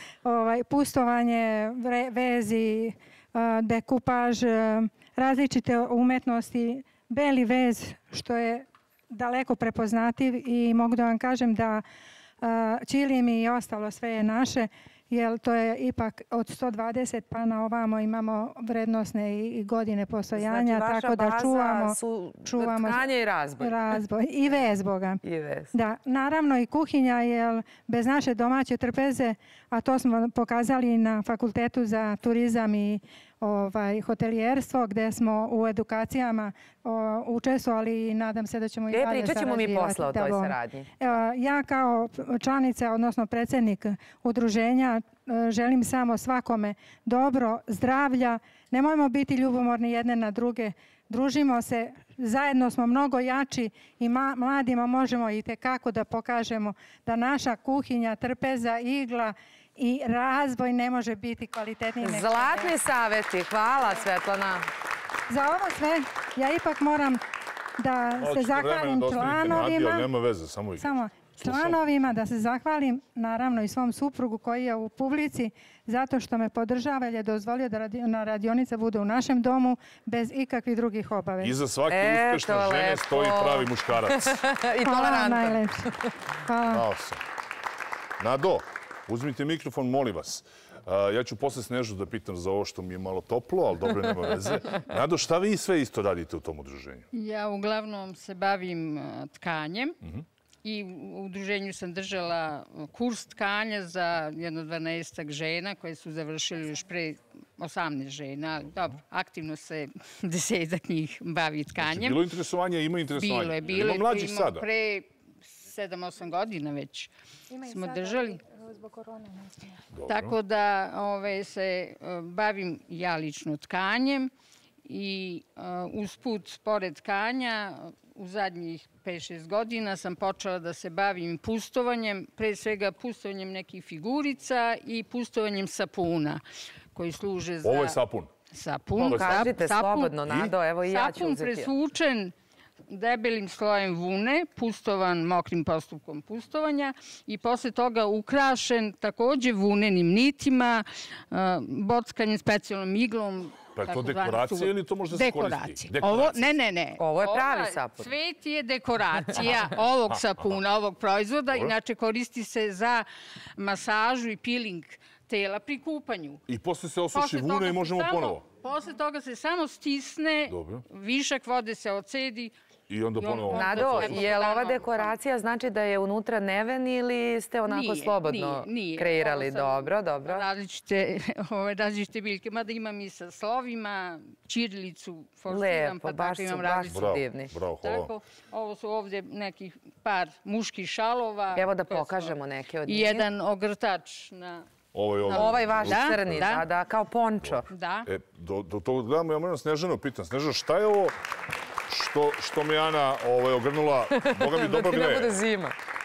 Pustovanje, vezi, dekupaž, različite umetnosti, beli vez, što je daleko prepoznativ i mogu da vam kažem da čilim i ostalo sve je naše, jer to je ipak od sto dvadeset pa na ovamo imamo vrednosne i godine postojanja, tako da čuvamo... Su tkanje i razboj. Razboj. I vez, Boga. I vez. Da, naravno i kuhinja, jer bez naše domaće trpeze, a to smo pokazali na Fakultetu za turizam i hotelijerstvo, gde smo u edukacijama učestvovali i nadam se da ćemo i dalje sarađivati. Pričat ćemo mi posle o toj saradnji. Ja kao članica, odnosno predsjednik udruženja, želim samo svakome dobro, zdravlja. Nemojmo biti ljubomorni jedne na druge. Družimo se, zajedno smo mnogo jači i mladima možemo i tekako da pokažemo da naša kuhinja, trpeza, igla i razvoj ne može biti kvalitetniji. Zlatni savjeti. Hvala, Svetlana. Za ovo sve ja ipak moram da se zahvalim članovima. Nema veze, samo ih. Samo članovima da se zahvalim, naravno i svom suprugu koji je u publici, zato što me podržava jer je dozvolio da na radionica bude u našem domu bez ikakvih drugih obaveza. Iza svake uspešne žene stoji pravi muškarac. I tolerantan. Hvala. Nado, uzmite mikrofon, molim vas. Ja ću posle Snežu da pitam za ovo što mi je malo toplo, ali dobro, nema veze. Nado, šta vi sve isto radite u tom udruženju? Ja uglavnom se bavim tkanjem i u udruženju sam držala kurs tkanja za jedno dvanaestak žena koje su završili još pre osamnaest žena. Dobro, aktivno se desetak njih bavi tkanjem. Bilo interesovanje, ima interesovanje. Bilo je, bilo je. Ima mlađih sada. Pre sedam osam godina već smo držali. Zbog korone. Tako da se bavim ja lično tkanjem i usput, pored tkanja, u zadnjih pet šest godina sam počela da se bavim pustovanjem, pre svega pustovanjem nekih figurica i pustovanjem sapuna koji služe za... Ovo je sapun? Sapun. Kažite slobodno, Nado, evo i ja ću uzeti. Sapun presvučen debelim slojem vune, pustovan mokrim postupkom pustovanja i posle toga ukrašen takođe vunenim nitima, bockanjem specijalnom iglom. Pa je to dekoracija ili to može da se koristi? Dekoracija. Ne, ne, ne. Ovo je pravi sapun. Cvet je dekoracija ovog sapuna, ovog proizvoda. Inače koristi se za masažu i peeling tela pri kupanju. I posle se osuši vuna i možemo ponovo? Posle toga se samo stisne, višak vode se ocedi. I onda ponovo... Nado, je li ova dekoracija znači da je unutra neven ili ste onako slobodno kreirali? Dobro, dobro. Različite biljke, mada imam i sa slovima, ćirilicu forsiram, pa tako imam različite. Bravo, divni. Bravo, hvala. Ovo su ovdje nekih par muških šalova. Evo da pokažemo neke od njih. I jedan ogrtač na... Ovaj vaš crni, da, kao pončo. Da. Do toga gledamo, ja moram Snežanu pitam. Snežana, šta je ovo što me Ana ogrnula? Boga mi dobro gre. Da ti ne bude zima.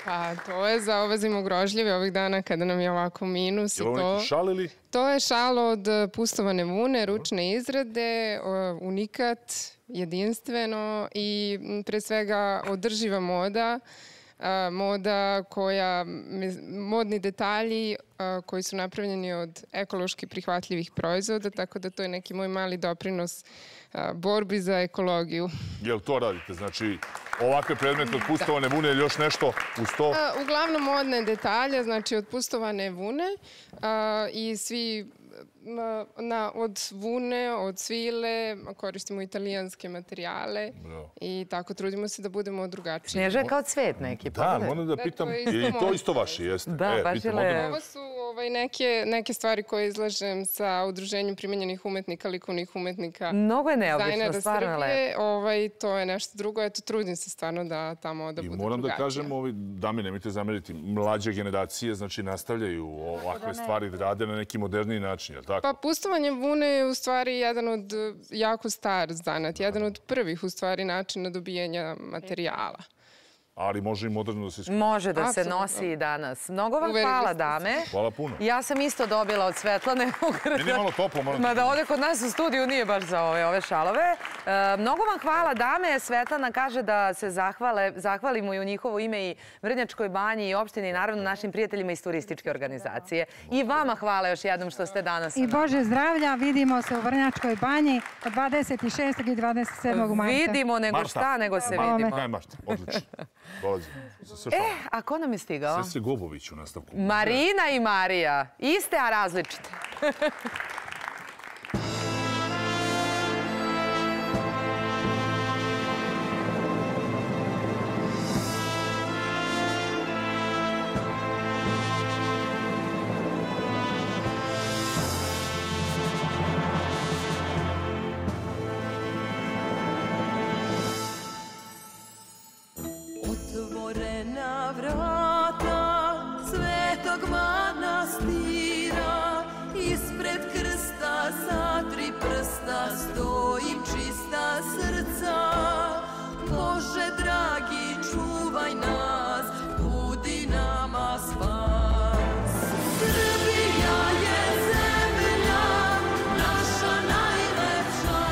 Pa to je za ove zimogrožljive ovih dana kada nam je ovako minus. Je li ovo neki šal ili? To je šal od pustovane vune, ručne izrade, unikat, jedinstveno i pre svega održiva moda. Moda koja, modni detalji koji su napravljeni od ekološki prihvatljivih proizvoda, tako da to je neki moj mali doprinos borbi za ekologiju. Jel to radite? Znači, ovakve predmete od pustovane vune ili još nešto uz to? Uglavnom modne detalje, znači od pustovane vune i svi na, od vune, od svile, koristimo italijanske materijale i tako trudimo se da budemo drugačiji. Snježa je kao cvet neki. Da, moram da pitam, je to isto vaše, jeste? Da, baš je lepo. Ovo su neke, neke stvari koje izlažem sa Udruženjem primenjenih umetnika, likovnih umetnika. Mnogo je neobično, stvarno je lepo. Ovaj, to je nešto drugo, eto, trudim se stvarno da tamo da bude drugačija. I moram da kažem, ovi, dame, nemojte zameriti, mlađe generacije, znači, nastavljaju ovakve stvari da rade na neki moderniji način, je li tako? Pa pustovanje vune je u stvari jedan od jako star zanat, jedan od prvih u stvari načina dobijanja materijala. Ali može i moderno da se iskupi. Može da se nosi i danas. Mnogo vam hvala, dame. Hvala puno. Ja sam isto dobila od Svetlane. Meni je malo toplo. Mada ovdje kod nas u studiju nije baš za ove šalove. Mnogo vam hvala, dame. Svetlana kaže da se zahvalimo i u njihovo ime i Vrnjačkoj banji i opštini i naravno našim prijateljima iz turističke organizacije. I vama hvala još jednom što ste danas. I Bože zdravlja, vidimo se u Vrnjačkoj banji od dvadeset šestog i dvadeset sedmog marta. Vidimo nego šta, nego se vidimo. Kaj Marta, odlično. Dolazim. E, a ko nam je stigao? Sestre Gobović u nastavku. Marina i Marija. Iste, a različite. Stojim čista srca, Bože dragi, čuvaj nas, budi nama spas. Srbija je zemlja, naša najlepša,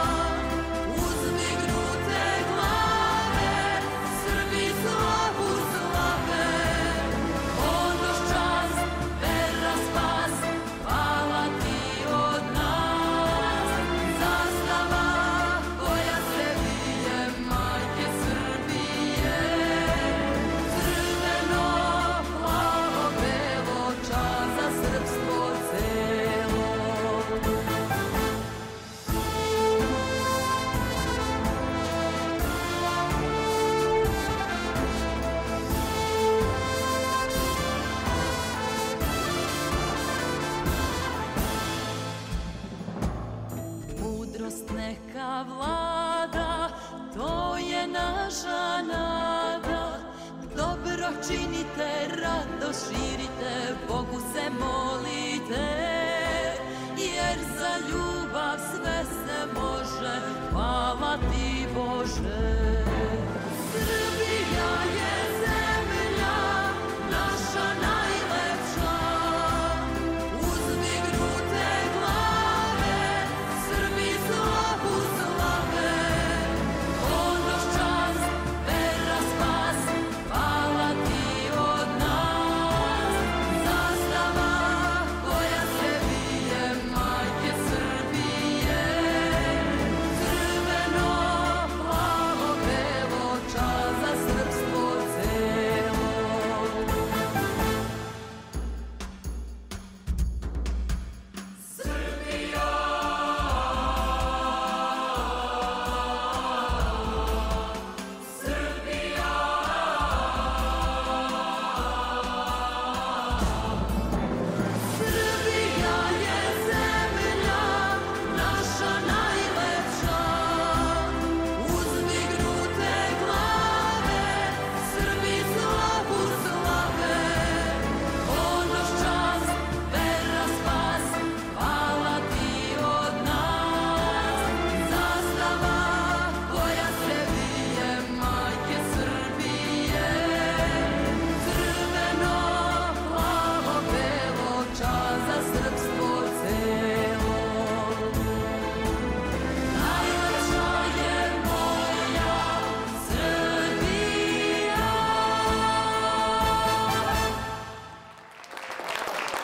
uzdignute glave, Srbi slavu slave, ponos, čast, vera, spas, hvala ti od nas. Neka vlada, to je naša nada. Dobro činite, radost širite, Bogu se molite, jer za ljubav sve se može, hvala ti Bože. Srbija je zemlja, naša najlepša, uzdignute glave, Srbi slavu slave, ponos, čast, vera, spas, hvala ti od nas. Zastava koja se vije, majke Srbije, crveno, plavo, belo.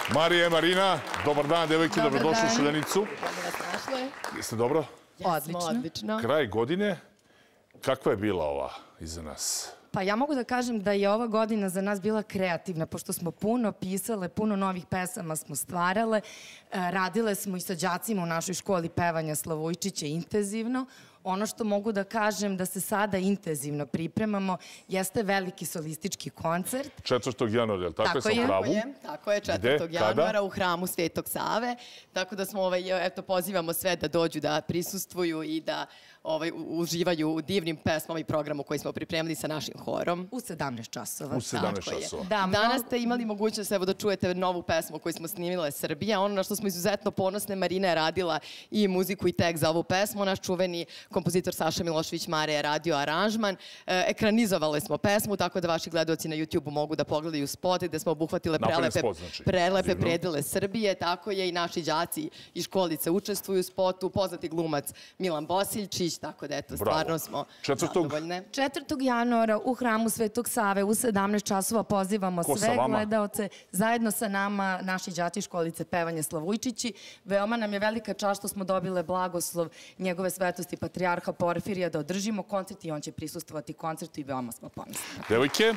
Marija i Marina, dobar dan, devojke, dobrodošli u Šaljenicu. Jeste dobro? Odlično. Odlično. Kraj godine, kakva je bila ova iza nas? Pa ja mogu da kažem da je ova godina za nas bila kreativna, pošto smo puno pisale, puno novih pesama smo stvarale. Radile smo i sa đacima u našoj školi pevanja Slavojčića intenzivno. Ono što mogu da kažem da se sada intenzivno pripremamo jeste veliki solistički koncert. četvrtog januara, je li tako? Tako je, pravu? tako je, četvrtog januara u hramu Svetog Save. Tako da smo, eto, pozivamo sve da dođu da prisustvuju i da uživaju u divnim pesmama i programu koji smo pripremili sa našim horom. U sedamnaest časova. U sedamnaest časova. Danas ste imali mogućnost da čujete novu pesmu koju smo snimile Srbija. Ono na što smo izuzetno ponosne, Marina je radila i muziku i tekst za ovu pesmu. Naš čuveni kompozitor Saša Milošević Mare je radio aranžman. Ekranizovali smo pesmu, tako da vaši gledaoci na YouTube-u mogu da pogledaju spot gde smo obuhvatile prelepe predele Srbije. Tako je i naši đaci iz školice učestvuju u spotu. Poznati glumac Milan Bosiljčić, tako da eto, stvarno smo zadovoljne. četvrtog januara u hramu Svetog Save u sedamnaest časova pozivamo sve gledaoce. Zajedno sa nama naši đaci iz školice pevanja Slavojčići. Veoma nam je velika čast što smo dobile blagoslov njegove svetosti patrijarha Porfirija da održimo koncert i on će prisustvovati koncertu i veoma smo ponosni. Devojke,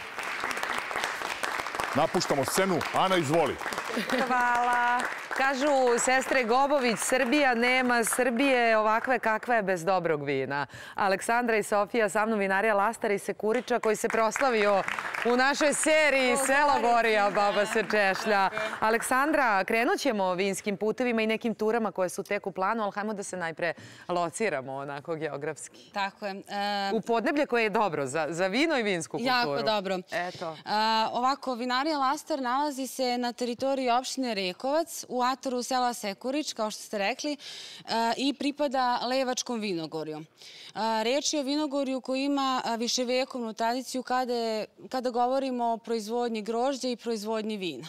napuštamo scenu. Ana, izvoli. Hvala. Kažu sestre Gobović, Srbija nema Srbije ovakve kakva je bez dobrog vina. Aleksandra i Sofija, sa mnom vinarija Lastar i Sekuriča koji se proslavio u našoj seriji Selo Gorija, baba se češlja. Aleksandra, krenut ćemo vinskim putevima i nekim turama koje su tek u planu, ali hajmo da se najpre lociramo onako geografski. Tako je. U podneblje koje je dobro za vino i vinsku kulturu. Jako dobro. Eto. Ovako, vinarija Lastar nalazi se na teritoriji opštine Rekovac, u ataru sela Sekurić, kao što ste rekli, i pripada Levačkom vinogorju. Reč je o vinogorju koji ima viševekovnu tradiciju kada govorimo o proizvodnji grožđa i proizvodnji vina.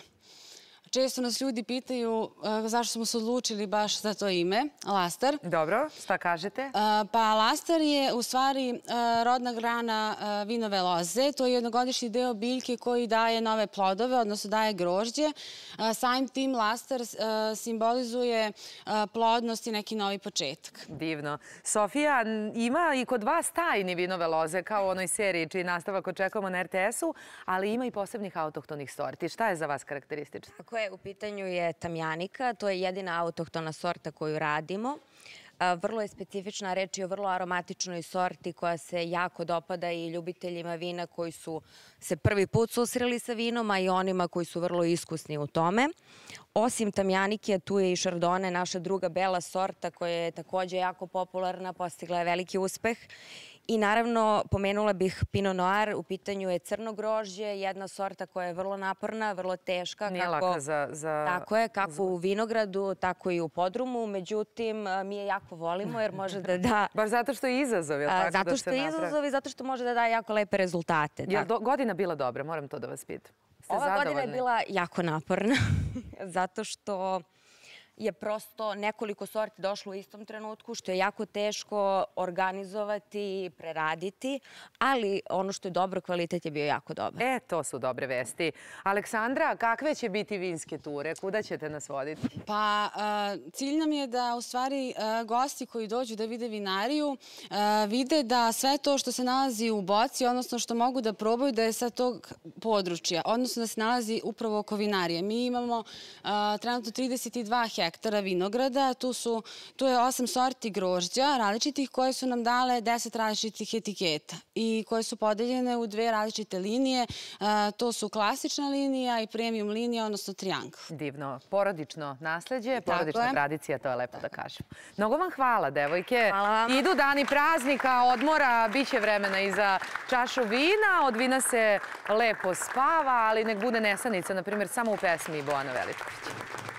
Često nas ljudi pitaju zašto smo se odlučili baš za to ime, Lastar. Dobro, šta kažete? Pa Lastar je u stvari rodna grana vinove loze. To je jednogodišnji deo biljke koji daje nove plodove, odnosno daje grožđe. Samim tim Lastar simbolizuje plodnost i neki novi početak. Divno. Sofija, ima i kod vas tajni vinove loze, kao u onoj seriji čiji nastavak očekujemo na er te esu, ali ima i posebnih autohtonih sorti. Šta je za vas karakteristično? Tako je, u pitanju je tamjanika. To je jedina autohtona sorta koju radimo. Vrlo je specifična, reč je o vrlo aromatičnoj sorti koja se jako dopada i ljubiteljima vina koji su se prvi put susreli sa vinom, a i onima koji su vrlo iskusni u tome. Osim tamjanike, tu je i šardone, naša druga bela sorta koja je takođe jako popularna, postigla je veliki uspeh. I naravno, pomenula bih Pinot Noir, u pitanju je crno grožđe, jedna sorta koja je vrlo naporna, vrlo teška. Nije laka za... Tako je, kako u vinogradu, tako i u podrumu. Međutim, mi je jako volimo jer može da da... Baš zato što je izazov, je li tako da se napravi? Zato što je izazov i zato što može da da jako lepe rezultate. Je li godina bila dobra? Moram to da vas pitam. Ova godina je bila jako naporna, zato što je prosto nekoliko sorti došlo u istom trenutku, što je jako teško organizovati, preraditi, ali ono što je dobro, kvalitet je bio jako dobar. E, to su dobre vesti. Aleksandra, kakve će biti vinske ture? Kuda ćete nas voditi? Pa, cilj nam je da u stvari gosti koji dođu da vide vinariju vide da sve to što se nalazi u boci, odnosno što mogu da probaju, da je sa tog područja, odnosno da se nalazi upravo oko vinarije. Mi imamo trenutno trideset dva hektara hektara vinograda. Tu je osam sorti grožđa različitih koje su nam dale deset različitih etiketa i koje su podeljene u dve različite linije. To su klasična linija i premium linija, odnosno triangl. Divno. Porodično nasleđe, porodična tradicija, to je lepo da kažem. Mnogo vam hvala, devojke. Idu dani praznika, odmora, bit će vremena i za čašu vina. Od vina se lepo spava, ali nek bude nesanica, na primjer, samo u pesmi Bojana Veličkovića.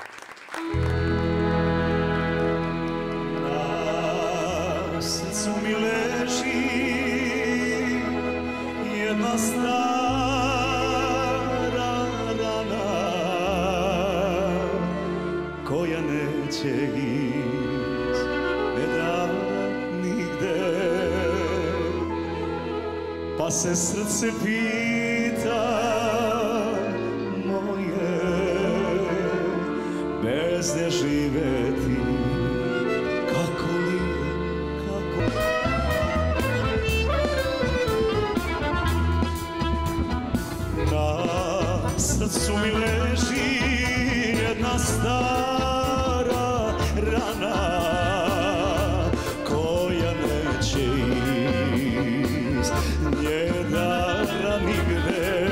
Na srcu mi leži jedna stara rana koja neće iz ne da nigde, pa se srce pita moje bez nje živeti. Kako li je, kako... Na srcu mi leži jedna stara rana koja neće iz njega nigde.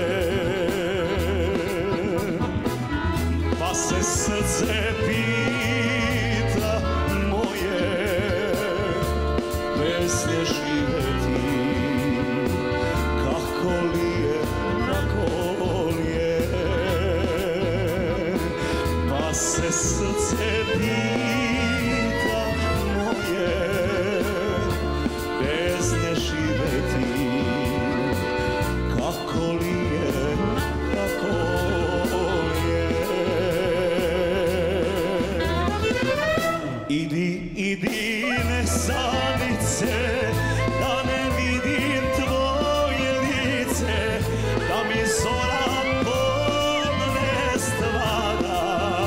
Pa se srce pita moje, bez nje živeti. Kako li je, kako li je, pa se srce pita moje, bez nje živeti. Kako li je, kako li je. Idi, idi nesanice, da ne vidim tvoje lice, da mi zora pomne stvara.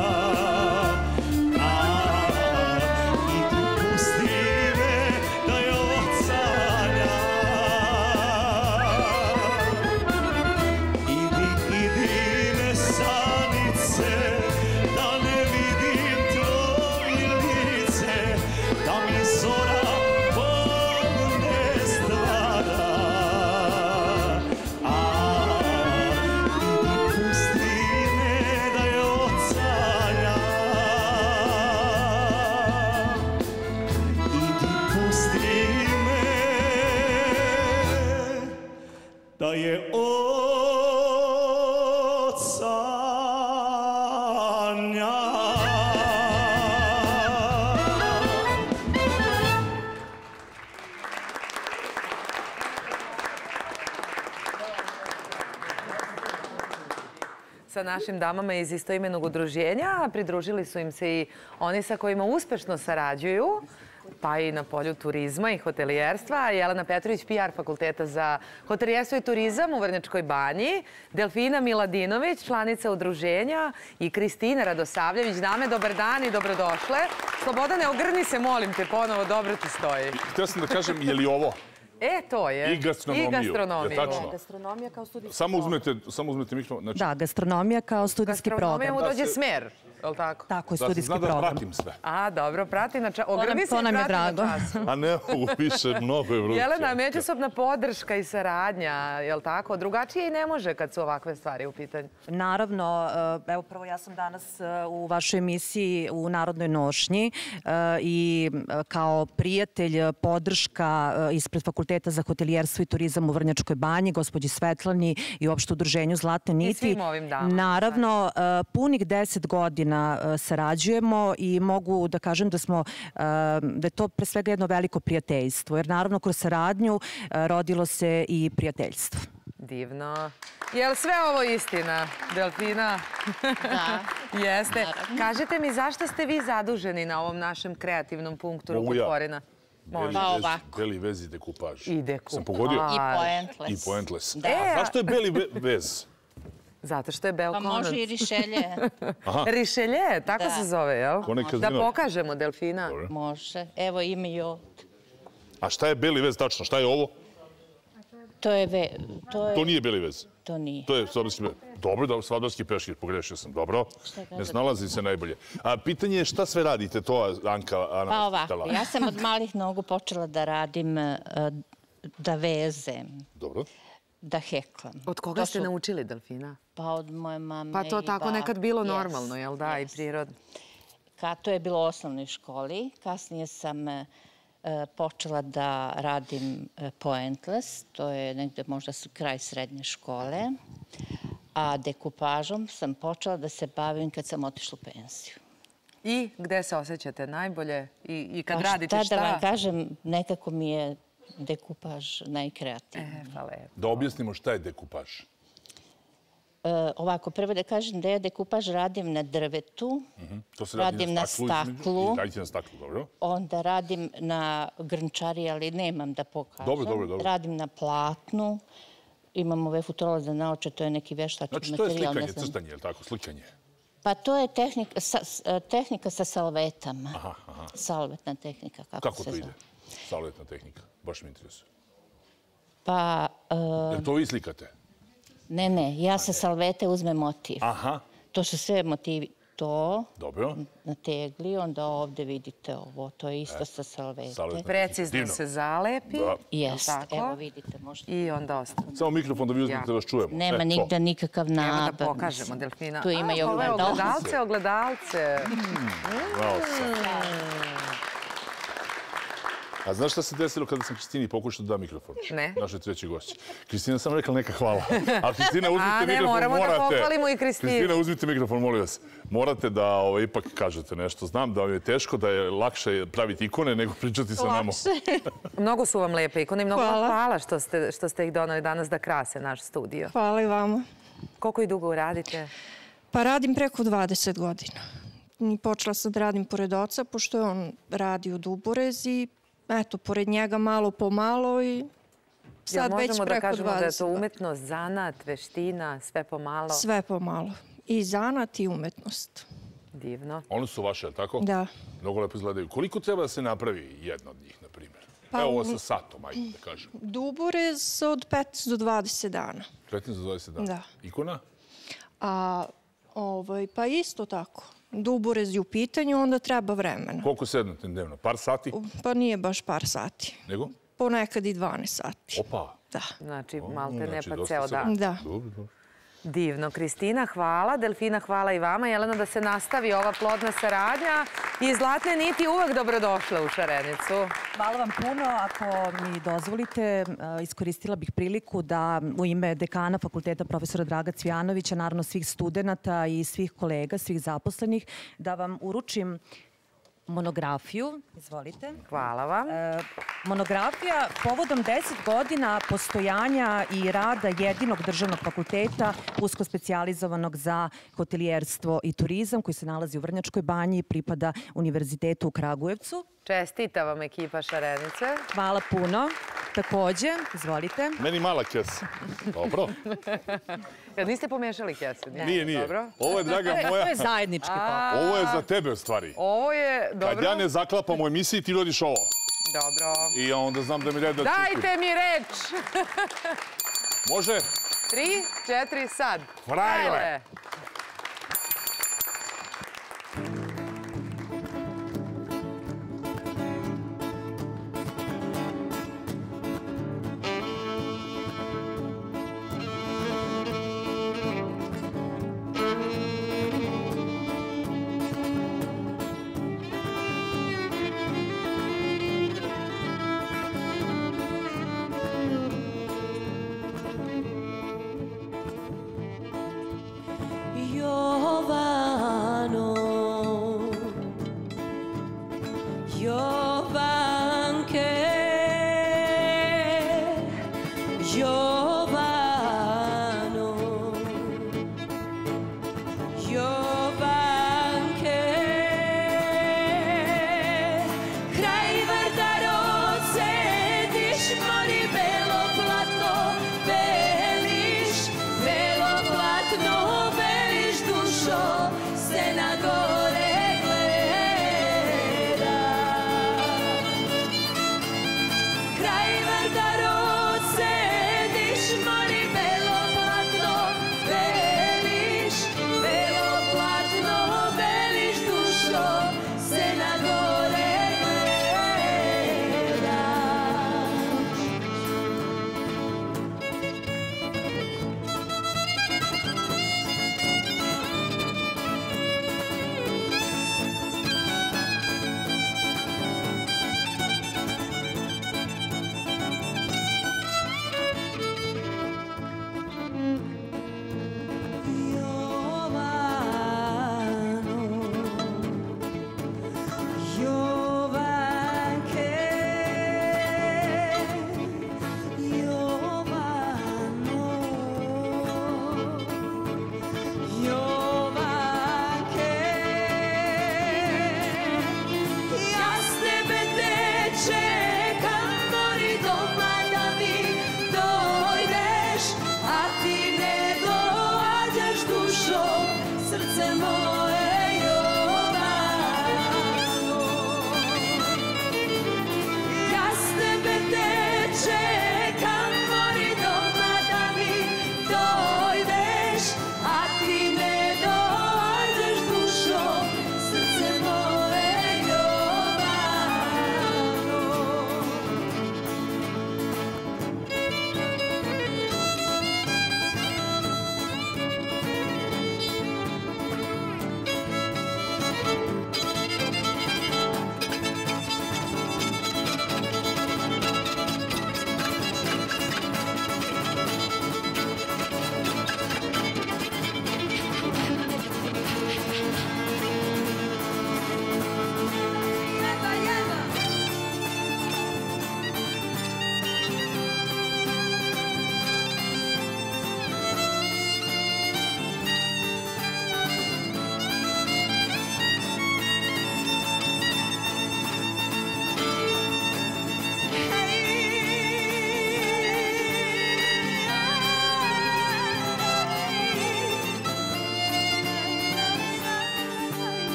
A, idi pusti me da je odsanja. Idi, idi nesanice, da ne vidim tvoje lice, da mi zora pomne stvara. A, idi pusti me da je odsanja. Idi pusti me da je odsanja. Sa našim damama iz istoimenog udruženja, a pridružili su im se i oni sa kojima uspešno sarađuju, pa i na polju turizma i hotelijerstva. Jelena Petrović, P R Fakulteta za hotelijerstvo i turizam u Vrnjačkoj Banji, Delfina Miladinović, članica udruženja, i Kristina Radosavljević. Dame, dobar dan i dobrodošle. Slobodane, ogrni se, molim te, ponovo, dobro ti stoji. Htio sam da kažem, je li ovo? E, to je. I gastronomiju. I gastronomiju. Je tačno? Da, gastronomija kao studijski Samo program. uzmete, samo uzmete mikrofon. Znači, Da, gastronomija kao studijski program. Gastronomija mu dođe smer, je li tako? Tako je da se studijski zna da program. pratim sve. A, dobro, prati na čas. Ogrni se to i nam je prati na drago. času. A ne, u više, mnogo je vruće. Jelena, međusobna podrška i saradnja, je li tako? Drugačije i ne može kad su ovakve stvari u pitanju. Naravno, eh, evo prvo ja sam danas eh, u vašoj emisiji u Narodnoj nošnji eh, i eh, kao prijatelj, eh, podrška eh, ispred Fakulteta za hotelijerstvo i turizam u Vrnjačkoj Banji, gospođi Svetlani i uopšte udruženju Zlatne niti. svim ovim damama. Naravno, eh, punih deset godina eh, sarađujemo i mogu da kažem da smo, eh, da je to pre svega jedno veliko prijateljstvo, jer naravno kroz saradnju eh, rodilo se i prijateljstvo. Divno. Je li sve ovo istina, Delfina? Da. Jeste. Naravno. Kažete mi, zašto ste vi zaduženi na ovom našem kreativnom punktu Mogu ja? rukotvorina? Beli Pa vez- ovako. Beli vez i dekupaž. I dekupaž. Sam pogodio? I pointless. I pointless. Da. A zašto je beli ve- vez? Zato što je beo Pa konac. može i rišelje. Aha. Rišelje, tako Da. se zove, jel? Ko neka Da zna. pokažemo, Delfina. Može. Evo ima i ovdje. A šta je beli vez tačno? Šta je ovo? To je ve... To, je... To nije beli vez. To nije. To je svadbarski peškir. Dobro, dobro, svadbarski peškir, pogrešio sam. Dobro. kažete? Ne snalazi se najbolje. A pitanje je šta sve radite, to Anka Ana Pa ovako, pitala. ja sam od malih nogu počela da radim, eh, da vezem, Dobro. da heklam. Od koga To ste su- naučili, Delfina? Pa od moje mame Pa to i tako bake. nekad bilo Yes, normalno, jel da, i yes. prirodno. Ka, to je bilo u osnovnoj školi. Kasnije sam e, počela da radim e, pointless. To je negde možda s- kraj srednje škole. A dekupažom sam počela da se bavim kad sam otišla u penziju. I gde se osjećate najbolje? I, i kad Pa radite šta? Da vam kažem, nekako mi je dekupaž najkreativniji. E, hvala lepo. Da objasnimo šta je dekupaž. E, ovako, prvo da kažem da ja dekupaž radim na drvetu, Mhm. To se radim na između- staklu. i Radite na staklu, dobro. onda radim na grnčari, ali nemam da pokažem. Dobro, dobro, dobro. Radim na platnu, imam ove futrole za naoče, to je neki veštački Znači, to je materijal. ne slikanje, znam. crtanje, je li tako? Slikanje. Pa to je tehnika sa, tehnika sa salvetama. Aha, aha. Salvetna tehnika, kako, Kako se to zove. ide? Salvetna tehnika. Baš mi interesuje. Pa... Uh, Jel to vi slikate? Ne, ne. Ja sa salvete uzmem motiv. Aha. To su sve motivi. To Dobro. na tegli, onda ovde vidite ovo. To je isto sa salvete. Precizno se zalepi. Jest, evo vidite, možete. I onda ostane. Samo mikrofon da vi uzmete da vas čujemo. Nema nigde nikakav nabab. Evo da pokažemo, Delfina. Tu ima i ogledalce. ogledalce. Ogledalce, ogledalce. Bravo sad. A znaš šta se desilo kada sam Kristini pokušao da da mikrofon? Ne. Našoj trećoj gošći. Kristina sam rekla neka hvala. A Kristina, uzmite A, ne, mikrofon, moramo da morate. pohvalimo i Kristinu. Kristina, uzmite mikrofon, molim vas. Morate da ovaj, ipak kažete nešto. Znam da vam je teško, da je lakše praviti ikone nego pričati sa nama. Mnogo su vam lepe ikone i mnogo vam Hvala. hvala što ste, što ste ih donali danas da krase naš studio. Hvala i vama. Koliko i dugo radite? Pa radim preko dvadeset godina. I počela sam da radim pored oca, pošto je on radi u Duborezi. Eto, pored njega malo po malo i sad već možemo da preko kažemo da je dvadeset. to umetnost, zanat, veština, sve pomalo? Sve po malo. I zanat i umetnost. Divno. One su vaše, je li tako? Da. Mnogo lepo izgledaju. Koliko treba da se napravi jedna od njih, na primjer? Pa Evo ovo u- sa satom, ajde da kažem. Duborez od petnaest do dvadeset dana. petnaest do dvadeset dana. Da. Ikona? A ovaj, pa isto tako. Duborez je u pitanju, onda treba vremena. Koliko sednete dnevno? Par sati? Pa nije baš par sati. Nego? Ponekad i dvanaest sati. Opa. Da. Znači, malte ne Znači, pa dosta ceo se- dan. Da. Dobro, dobro. Divno. Kristina, hvala. Delfina, hvala i vama. Jelena, da se nastavi ova plodna saradnja. I Zlatne niti uvek dobrodošle u Šarenicu. Hvala vam puno. Ako mi dozvolite, e, iskoristila bih priliku da u ime dekana fakulteta profesora Draga Cvijanovića, naravno svih studenata i svih kolega, svih zaposlenih, da vam uručim monografiju. Izvolite. Hvala vam. E, monografija povodom deset godina postojanja i rada jedinog državnog fakulteta usko specijalizovanog za hotelijerstvo i turizam koji se nalazi u Vrnjačkoj banji i pripada Univerzitetu u Kragujevcu. Čestita vam ekipa Šarenice. Hvala puno. Takođe, izvolite. Meni mala kesa. Dobro. Jel niste pomešali kesu? Nije, nije. Dobro. Ovo je, draga moja... To je zajednički A, Ovo je za tebe, u stvari. Ovo je, dobro. Kad ja ne zaklapam u emisiji, ti rodiš ovo. Dobro. I onda znam da mi red da čutim. Dajte mi reč! Može? Tri, četiri, sad. Frajle! Ajde. Jovano, Jovanke, Jovano, Jovanke, kraj Vardaro sediš, mori belo platno, beliš, belo platno, beliš dušo, se na gore gleda. Kraj Vardaro sediš, mori belo platno, beliš, belo platno,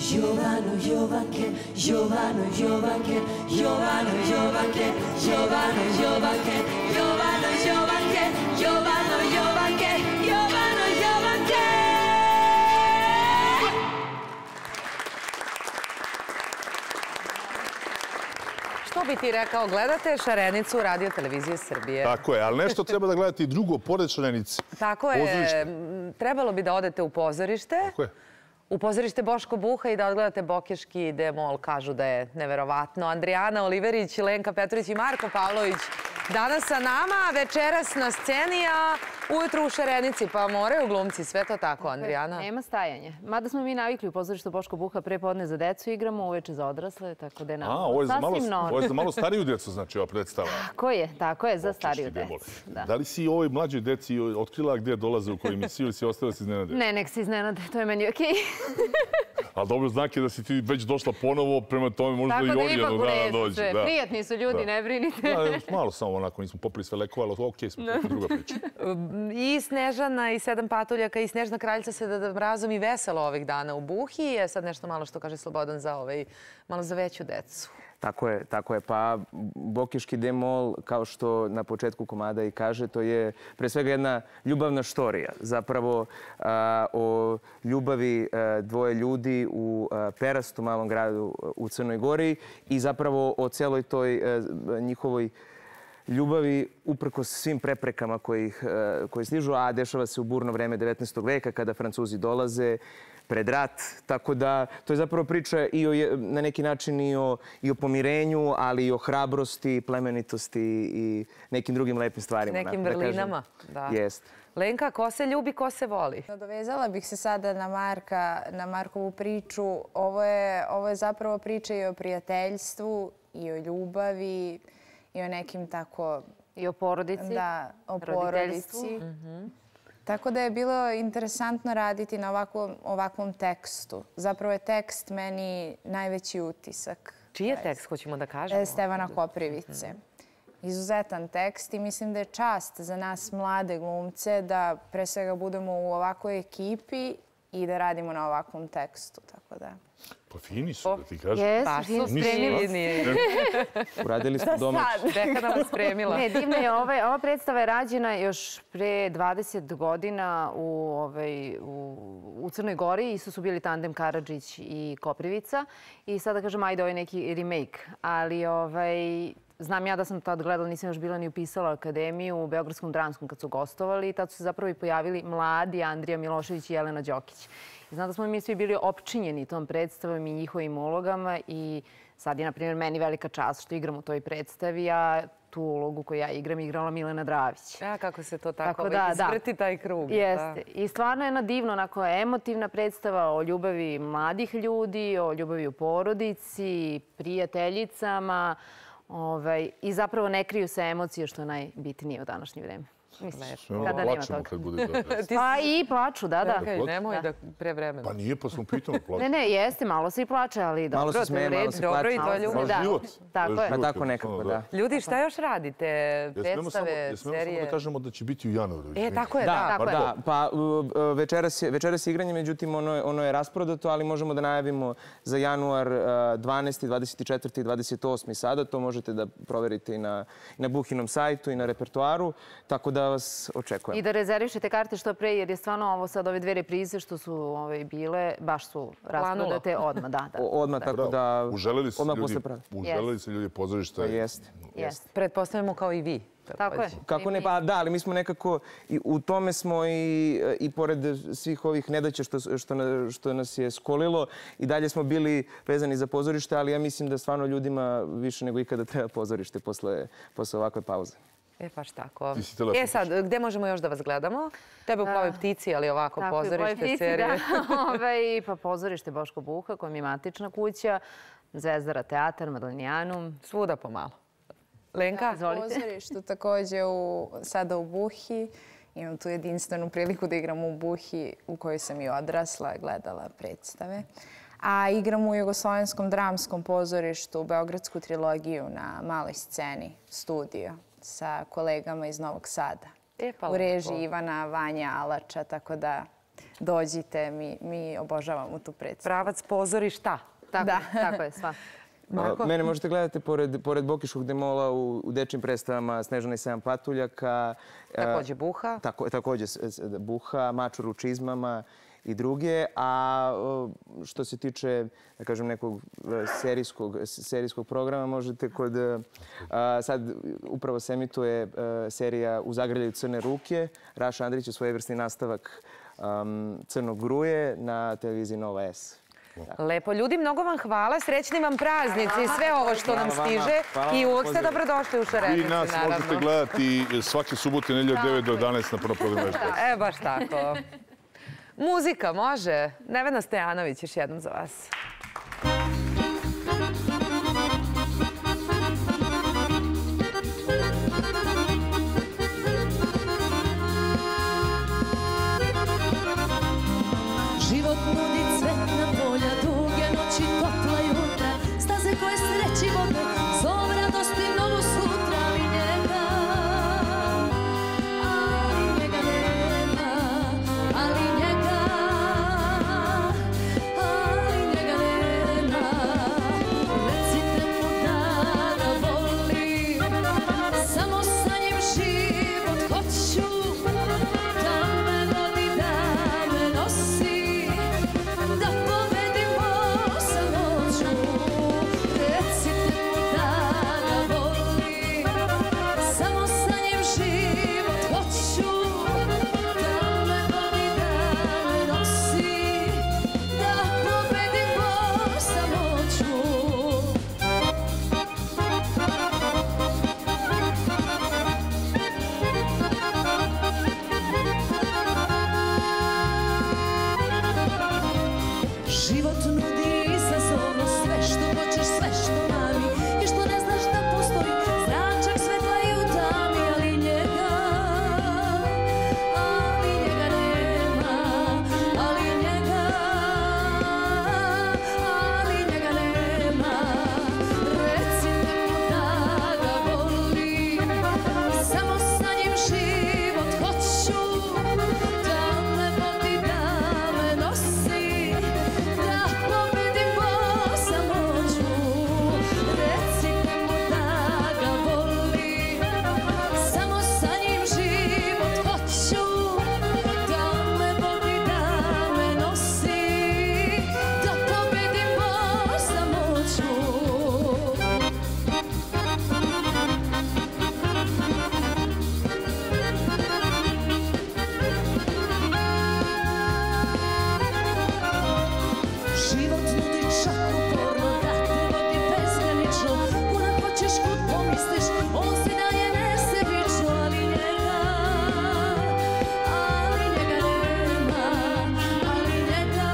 Jovano, Jovanke, Jovano, Jovanke, Jovano, Jovanke, Jovano, Jovanke, Jovano, Jovanke, Jovano, Jovanke, Jovano, Jovanke. Što bi ti rekao, gledate Šarenicu Radio Televizije Srbije. Tako je, ali nešto treba da gledate i drugo, pored Šarenice. Tako je, trebalo bi da odete u pozorište. Tako je. U pozorište Boško Buha i da odgledate Bokeški demol, kažu da je neverovatno. Andrijana Oliverić, Lenka Petrović i Marko Pavlović danas sa nama, večeras na sceni, a ujutru u Šarenici, pa moraju glumci, sve to tako, Andrijana. Nema stajanja. Mada smo mi navikli u pozorištu Boško Buha pre podne za decu igramo, uveče za odrasle, tako da je nam sasvim normalno. Ovo je za malo stariju decu, znači, ova predstava. Tako je, tako je, za stariju decu. Da li si ovoj mlađoj deci otkrila gdje dolaze u koju emisiju ili si ostala se iznenade? Ne, nek se iznenade, to je meni okej. Ali dobro znak je da si ti već došla ponovo, prema tome možda i oni jednog dana dođe. Prijatni su ljudi, ne brinite. Malo samo onako, nismo popili sve lekova, ali okej smo, druga priča. I Snežana i Sedam patuljaka i Snežna kraljica se da mrazom i veselo ovih dana u Buhi. Je sad nešto malo što kaže Slobodan za ovaj, malo za veću decu. Tako je, tako je. Pa Bokeški demol, kao što na početku komada i kaže, to je pre svega jedna ljubavna štorija. Zapravo a, o ljubavi a, dvoje ljudi u a, Perastu, malom gradu u Crnoj Gori i zapravo o celoj toj a, njihovoj ljubavi uprkos svim preprekama koji, koji stižu, a dešava se u burno vreme devetnaestog veka kada Francuzi dolaze pred rat. Tako da to je zapravo priča i o, na neki način i o, i o pomirenju, ali i o hrabrosti, plemenitosti i nekim drugim lepim stvarima. Nekim vrlinama. Da. Jest. Lenka, ko se ljubi, ko se voli? Nadovezala bih se sada na Marka, na Markovu priču. Ovo je, ovo je zapravo priča i o prijateljstvu, i o ljubavi, i o nekim tako... I o porodici. Da, o porodici. Tako da je bilo interesantno raditi na ovakvom, ovakvom tekstu. Zapravo je tekst meni najveći utisak. Čiji je tekst, hoćemo da kažemo? Stevana Koprivice. Izuzetan tekst i mislim da je čast za nas mlade glumce da pre svega budemo u ovakvoj ekipi i da radimo na ovakvom tekstu. Tako da... Pa fini su, da ti kažem. Jes, fino spremili. Uradili smo domaći. Deka nam spremila. Ne, divno je. Ova, ova predstava je rađena još pre dvadeset godina u, ovaj, u, u Crnoj Gori. Isto su bili tandem Karadžić i Koprivica. I sada kažem, ajde, ovo je neki remake. Ali ovaj, znam ja da sam tad gledala, nisam još bila ni upisala akademiju u Beogradskom dramskom kad su gostovali. Tad su se zapravo i pojavili mladi Andrija Milošević i Jelena Đokić. Znam da smo mi svi bili opčinjeni tom predstavom i njihovim ulogama i sad je, na primjer, meni velika čast što igram u toj predstavi, a tu ulogu koju ja igram igrala Milena Dravić. A kako se to tako, tako da, izvrti taj krug. Jeste. Da. I stvarno je jedna divno, onako emotivna predstava o ljubavi mladih ljudi, o ljubavi u porodici, prijateljicama. Ovaj, I zapravo ne kriju se emocije, što je najbitnije u današnje vreme. Misliš, kada nema toga. Pa i plaču, da, da. Nemoj da pre vremena. Pa nije, pa sam pitao plaču. Ne, ne, jeste, malo se i plače, ali dobro. Malo se smeje, malo se plače. Dobro, i to je ljubav. Život. Tako je. Pa tako nekako, da. Ljudi, šta još radite? Predstave, serije? Smemo samo da kažemo da će biti u januaru. E, tako je, da. da. Da, pa večeras je, večeras je igranje, međutim ono je, ono je rasprodato, ali možemo da najavimo za januar dvanaesti, dvadeset četvrti i dvadeset osmi sada. To možete da proverite i na, i na Buhinom sajtu i na repertoaru, tako da vas očekujemo. I da rezervišete karte što pre, jer je stvarno ovo sad ove dve reprize što su ove, bile, baš su rasprodate odmah. Da, da. Odmah, tako da... Uželeli se ljudi, uželeli se ljudi pozorišta. Jeste. Jeste. Pretpostavljamo kao i vi. Tako je. Kako ne, pa da, ali mi smo nekako, i u tome smo i, i pored svih ovih nedaća što, što, na, što nas je skolilo, i dalje smo bili vezani za pozorište, ali ja mislim da stvarno ljudima više nego ikada treba pozorište posle, posle ovakve pauze. E, paš tako. E sad, gde možemo još da vas gledamo? Tebe u Plavoj ptici, ali ovako tako, pozorište, ptici, serije. Da. Ove, pa pozorište Boško Buha, koja mi je matična kuća, Zvezdara teatar, Madlenijanum. Svuda pomalo. Lenka? Da, pozorištu takođe u, sada u Buhi. Imam tu jedinstvenu priliku da igram u Buhi u kojoj sam i odrasla, gledala predstave. A igram u Jugoslovenskom dramskom pozorištu Beogradsku trilogiju na maloj sceni, studio, sa kolegama iz Novog Sada. E, pa u režiji Ivana Vanja Alača, tako da dođite, mi, mi obožavamo tu predstavu. Pravac pozorišta. Tako, Da. tako je, sva. A, Mene možete gledati pored, pored Bokiškog demola u, u dečjim predstavama Snežana i sedam patuljaka. Takođe Buha. Tako, takođe s- s- Buha, Mačur u čizmama i druge. A o, što se tiče, da kažem, nekog e, serijskog, serijskog programa, možete kod... e, a, sad upravo se emituje e, serija U zagrljaju crne ruke. Raša Andrić je svojevrsni nastavak um, Crnog gruje na televiziji Nova S. Lepo. Ljudi, mnogo vam hvala. Srećni vam praznici i sve ovo što nam Hvala vama. stiže. Hvala I vam, uvek ste pozdrav. dobrodošli u Šarenici, Vi nas naravno. možete gledati svake subote, nedelje od devet do jedanaest na prvom programu. E, baš tako. Muzika, može. Nevena Stojanović, još jednom za vas. Život nudi cvetna polja, duge noći, topla jutra, staze koje sreći vode, zov radosti novu sutra, ali njega, ali njega nema, ali njega, ali njega nema. Recite mu da ga volim, samo sa njim život hoću, da me vodi, da me nosi. Da pobedim sa noću, recite mu da ga volim, samo sa njim život hoću, da me vodi, da me nosi, da pobedim sa noću. Život nudi izazovno sve što hoćeš, sve što mami i što ne znaš da postoji zračak svetla i u tami, ali njega, ali njega nema, ali njega, ali njega nema. Recite mu da ga volim, samo sa njim život hoću, da me vodi, da me nosi, da pobedim sa noću. Recite mu da ga volim, samo sa njim život hoću, da me vodi, da me nosi, da pobedim sa noću. Život nudi čak uporno da te vodi bezgranično, kuda hoćeš, kud pomisliš, on si daje nesebično, ali njega, ali njega nema, ali njega,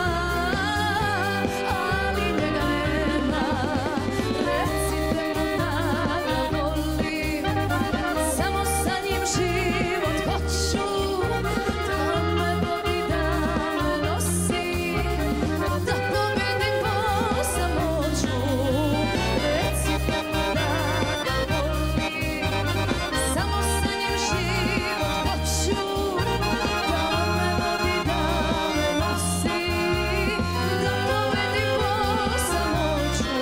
ali njega nema. Recite mu da ga volim, samo sa njim život hoću, da me vodi, da me nosi, da pobedim sa noću. Recite mu da ga volim, samo sa njim život hoću, da me vodi, da me nosi, da pobedim sa noću.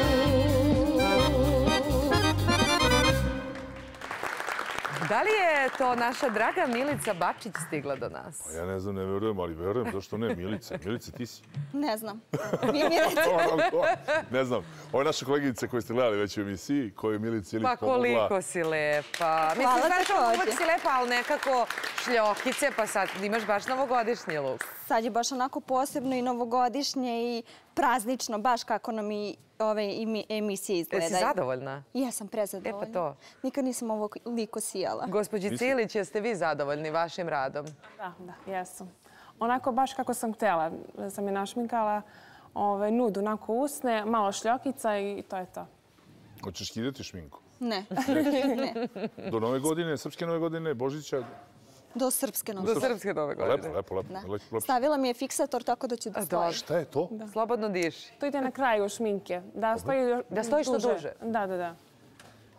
Da li je to naša draga Milica Bačić stigla do nas? Pa ja ne znam, ne verujem, ali verujem. Zašto ne? Milice, Milice, ti si. Ne znam. Vi mi recite. Ne znam. Ovo je naša koleginica koju ste gledali već u emisiji, koju je Milica Ilić Pa pomogla. koliko si lepa. Mislim, Hvala znaš, takođe. uvek si lepa, ali nekako šljokice, pa sad imaš baš novogodišnji luk. Sad je baš onako posebno i novogodišnje i praznično, baš kako nam i ove imi- emisije izgledaju. Jesi zadovoljna? Jesam prezadovoljna. E pa to. Nikad nisam ovo liko sijala. Gospođice Ilić, jeste vi zadovoljni vašim radom? Da, da, jesam. Onako baš kako sam htjela. Sam je našminkala ove, nud, onako usne, malo šljokica i to je to. Hoćeš skidati šminku? Ne. Ne. Do nove godine, srpske nove godine, Božića? Do srpske nove Do srpske nove godine. Lepo, lepo, lepo. Da. lepo, lepo. Stavila mi je fiksator tako da ću da stoji. Šta je to? Slobodno diši. To ide na kraju šminke. Da stoji, Da stoji što duže. Da, da, da.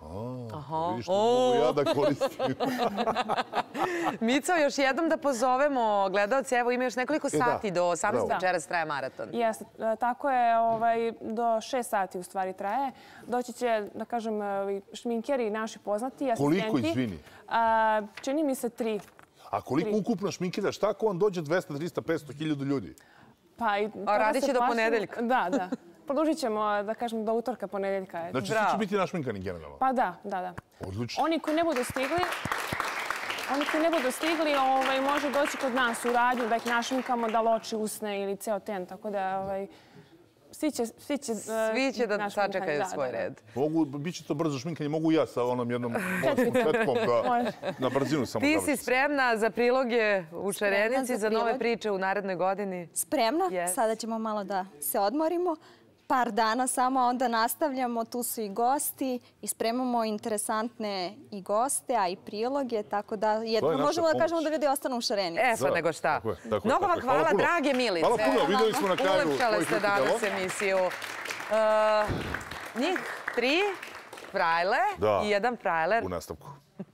A, vidiš, mogu ja da koristim. Mico, još jednom da pozovemo gledalci. Evo, ima još nekoliko sati do osamnaest večeras traje maraton. Jeste, tako je, do šest sati u stvari traje. Doći će, da kažem, šminkeri, naši poznati, asistenti. Koliko, izvini? Čini mi se tri. A koliko ukupno šminkira? Šta ako on dođe dvesta, trista, petsto, hiljadu ljudi? A radit će do ponedeljka. Da, da. Produžit ćemo, da kažem, do utorka, ponedeljka. Znači, svi će biti našminkani generalno? Pa da, da, da. Odlično. Oni koji ne budu stigli, oni koji ne budu stigli, može doći kod nas u radnju, da ih našminkamo, da loči usne ili ceo ten, tako da svi će Svi će da sačekaju svoj red. Biće to brzo šminkanje, mogu ja sa onom jednom petkom na brzinu samo završiti. Ti si spremna za priloge u Šarenici, za nove priče u narednoj godini? Spremna. Sada ćemo malo da se odmorimo. Par dana samo, onda nastavljamo. Tu su i gosti i spremamo interesantne i goste, a i priloge, tako da jedno možemo da kažemo da ljudi ostanu u Šarenici. E, pa nego šta. Mnogo vam hvala, drage milice. Hvala puno, videli smo na kraju. Ulepšale ste danas emisiju. Njih tri frajle i jedan frajler. U nastavku.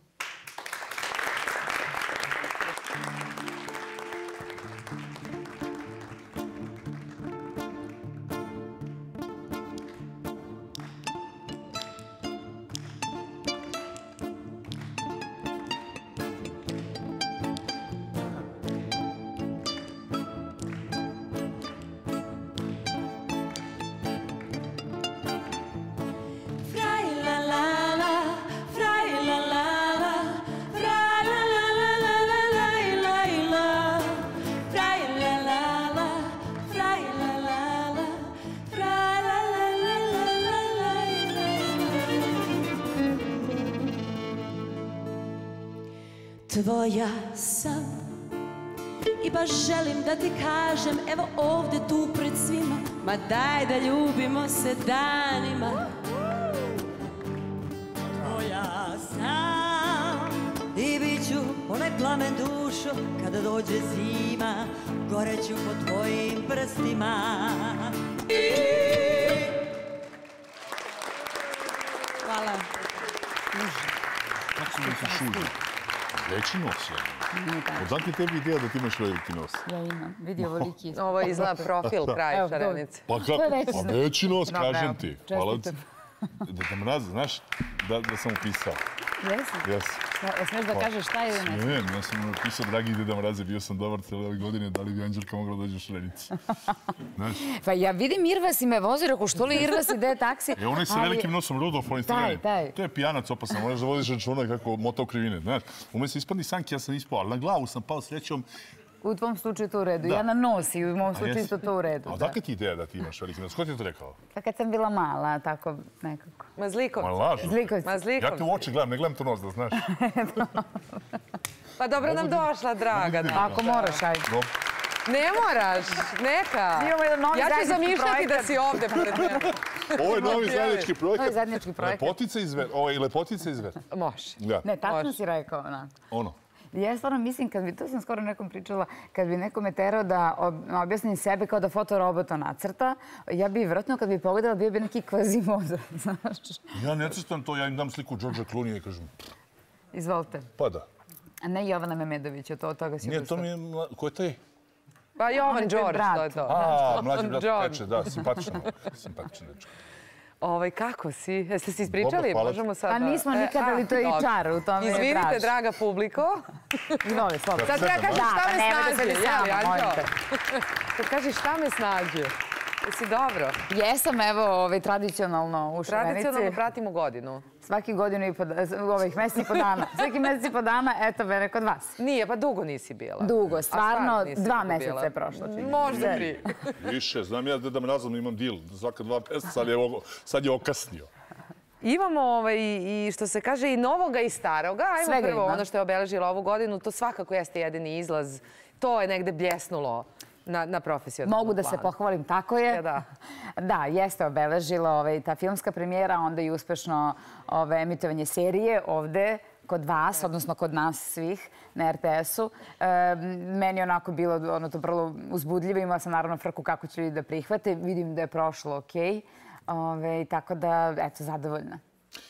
Tvoja sam i baš želim da ti kažem, evo ovde tu pred svima, ma daj da ljubimo se danima. Tvoja sam i bit ću onaj plamen dušo, kada dođe zima, goreću po tvojim prstima. Hvala. Kako su mi se šuži? Veći nos, ja. Odakle tebi ideja da ti imaš veliki nos? Ja imam, vidi ovoliki. Ovo je izgleda profil kraj Šarenice. Pa kako? Pa veći nos, kažem ti. Hvala ti. Da mraz, znaš da sam upisao. Jesi? Jesi. Smeš da kažeš šta je ili ne? Smijem, ja sam upisao dragi Deda Mraze, bio sam dobar cijele ove godine, da li bi Anđelka mogla dođe u Šarenici? Pa ja vidim Irva si me vozi, rako što li Irva si, gde je taksi? E, onaj sa velikim nosom, Rudolf, on je taj, taj. To je pijanac opasan, moraš da vodiš računa kako mota u krivine, znaš. Ume se ispadni sanki, ja sam ispao, ali na glavu sam pao srećom. U tvom slučaju to u redu. Ja na nos i u mom slučaju isto to u redu. A odakle ti ideja da ti imaš veliki nos? Ko ti je to rekao? Pa kad sam bila mala, tako nekako. Ma Zlikovci. Ma lažu. Zlikovci. Ja te u oči gledam, ne gledam to nos, da znaš. Pa dobro nam došla, draga. Ako moraš, ajde. Ne moraš, neka. Ja ću zamišljati da si ovde pored mene. Ovo je novi zajednički projekat. Ovo je zajednički projekat. Lepotica izver. Ovo je lepotica izver. Može. Ne, tačno si rekao onako. Ono. Ja stvarno mislim, kad bi, to sam skoro nekom pričala, kad bi nekome terao da objasnim sebe kao da fotorobota nacrta, ja bi vjerojatno kad bi pogledala bio bi neki kvazimodo, znaš. Ja ne crtam to, ja im dam sliku Đorđa Klunija i kažem... Izvolite. Pa da. A ne Jovana Memedovića, to od toga si Nije, to mi je... Ko je taj? Pa Jovan Đorđ, to je to. A, mlađi brat Peče, da, simpatično. Simpatično nečko. Ovaj, kako si? Jeste si ispričali? Možemo sad... Pa nismo nikada, ali to je i čar u tome. Izvinite, draga publiko. Izvoli, slobodno. Sad treba kažeš šta me snađe, jeli, Anđo? Sad kažeš šta me snađe. Jesi dobro? Jesam, evo, tradicionalno u Šarenici. Tradicionalno pratimo godinu. Svaki godinu i po ovih meseci i po dana. Svaki meseci i po dana, eto, mene kod vas. Nije, pa dugo nisi bila. Dugo, stvarno, dva meseca je prošlo. Možda tri. Više, znam ja da me nazvam, imam dil. Svaka dva meseca, sad je okasnio. Imamo i što se kaže i novoga i staroga. Ajmo prvo ono što je obeležilo ovu godinu. To svakako jeste jedini izlaz. To je negde bljesnulo na profesionalnom planu. Mogu da se pohvalim, tako je. Da, jeste obeležila ta filmska premijera, onda i uspešno emitovanje serije ovde kod vas, odnosno kod nas svih na er te esu. Meni je onako bilo to vrlo uzbudljivo. Imala sam naravno frku kako ću ljudi da prihvate. Vidim da je prošlo okej. Tako da, eto, zadovoljna.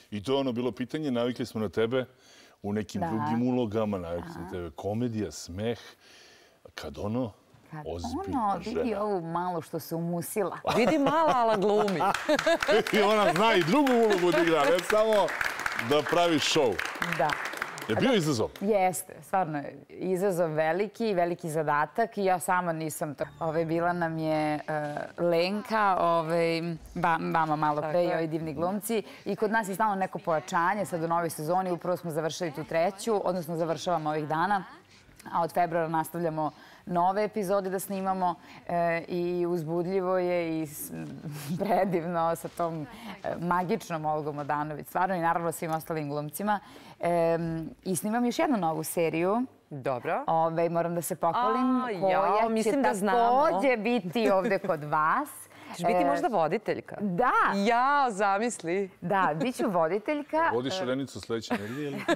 I to je ono bilo pitanje, navikli smo na tebe u nekim drugim ulogama, navikli smo na tebe komedija, smeh, kad ono... Ono, vidi ovu malo što se umusila. Vidi malo, ala glumi. I ona zna i drugu ulogu da igra, ne samo da pravi šou. Da. Je bio izazov? Jeste, stvarno je izazov veliki, veliki zadatak i ja sama nisam to. Ove, bila nam je uh, Lenka, ove, ba, mama malo pre i ovi divni glumci. I kod nas je stalno neko pojačanje, sad u novoj sezoni, upravo smo završili tu treću, odnosno završavamo ovih dana. A od februara nastavljamo nove epizode da snimamo e, i uzbudljivo je i predivno sa tom e, magičnom Olgom Odanović, stvarno i naravno svim ostalim glumcima. E, I snimam još jednu novu seriju. Dobro. Ove, moram da se pohvalim, A, koja ja, mislim će da znamo. takođe biti ovde kod vas. Ćeš biti možda voditeljka? Da. Ja, zamisli. Da, bit ću voditeljka. Vodiš Elenicu sledeće nedelje ili?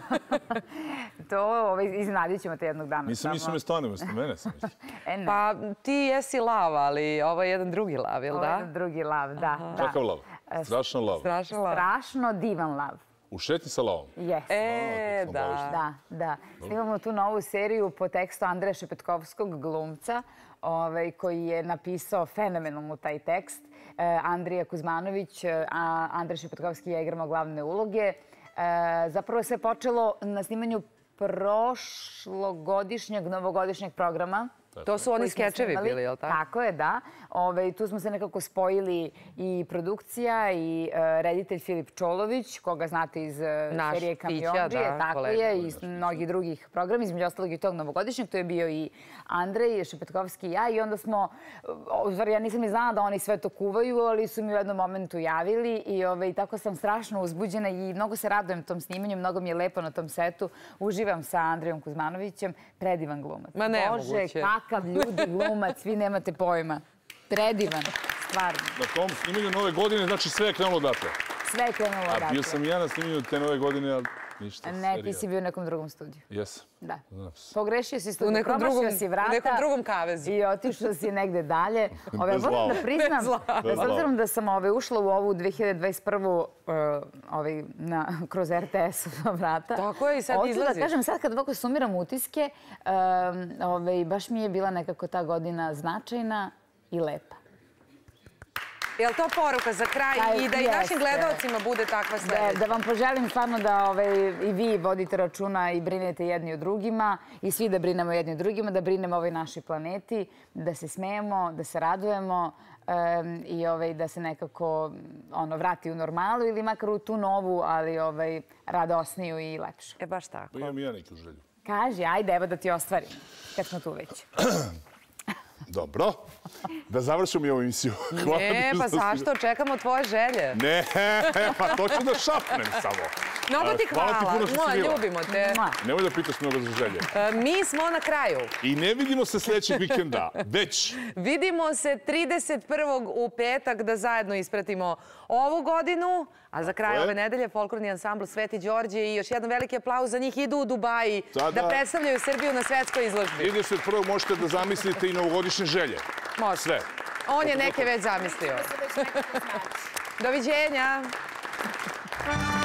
To ovaj, iznadit ćemo te jednog dana. Nisam mislio me stvarno, mislim, mene sam mislio. E, ne. Pa ti jesi lav, ali ovo je jedan drugi lav, jel da? Ovo je jedan drugi lav, da. da. Kakav lav? Strašno lav. Strašno lav. Strašno divan lav. U šetnji sa lavom? Jes. E, da. Da, da. Snimamo tu novu seriju po tekstu Andreja Šepetkovskog, glumca, ovaj, koji je napisao fenomenalno taj tekst. E, Andrija Kuzmanović, a Andrej Šepetkovski i ja igramo glavne uloge. E, zapravo je sve počelo na snimanju prošlogodišnjeg, novogodišnjeg programa. To su oni skečevi bili, jel tako? Tako je, da. Ove, tu smo se nekako spojili i produkcija i uh, reditelj Filip Čolović, koga znate iz uh, serije Kamionđije, tako je, i iz mnogih drugih programa, između ostalog i tog novogodišnjeg. To je bio i Andrej Šepetkovski i ja i onda smo, u stvari ja nisam ni znala da oni sve to kuvaju, ali su mi u jednom momentu javili i, ove, i tako sam strašno uzbuđena i mnogo se radujem tom snimanju, mnogo mi je lepo na tom setu. Uživam sa Andrejom Kuzmanovićem, predivan glumac. Ma nemoguće. Bože, kakav ljudi glumac, vi nemate pojma. Predivan, stvarno. Na tom snimanju nove godine, znači sve je krenulo odatle? Sve je krenulo odatle. A bio sam i ja na snimanju te nove godine, ali ništa. Ne, ti si bio u nekom drugom studiju. Jesam. Da. Pogrešio si studiju, u nekom promašio drugom, si vrata. u nekom drugom kavezu. I otišao si negde dalje. Ove, moram da priznam, da s obzirom da sam ove, ušla u ovu dve hiljade dvadeset prvu uh, ovaj, na, kroz R T S-ova vrata. Tako je, i sad izlaziš. Da kažem, sad kad ovako sumiram utiske, um, ove, baš mi je bila nekako ta godina značajna i lepa. Je li to poruka za kraj i da i našim gledalcima bude takva sledeća? Da vam poželim stvarno da ovaj, i vi vodite računa i brinete jedni o drugima i svi da brinemo jedni o drugima, da brinemo ovoj našoj planeti, da se smejemo, da se radujemo um, i ovaj, da se nekako ono, vrati u normalu ili makar u tu novu, ali ovaj, radosniju i lepšu. E baš tako. Pa imam i ja neku želju. Kaži, ajde, evo da ti ostvarim, kad smo tu već. Dobro. Da završimo i ovu emisiju. Ne, pa zašto? Čekamo tvoje želje. Ne, pa to ću da šapnem samo. Mnogo ti hvala. Hvala ti puno što si bila. Ljubimo te. Nemoj da pitaš mnogo za želje. Mi smo na kraju. I ne vidimo se sljedećeg vikenda, već. Vidimo se trideset prvog u petak da zajedno ispratimo ovu godinu. A za kraj ove nedelje folklorni ansambl Sveti Đorđe i još jedan veliki aplauz za njih idu u Dubaji da predstavljaju Srbiju na svetskoj izložbi. trideset prvog možete da zamislite i novogodišnje želje. Može. Sve. On je neke već zamislio. Doviđenja.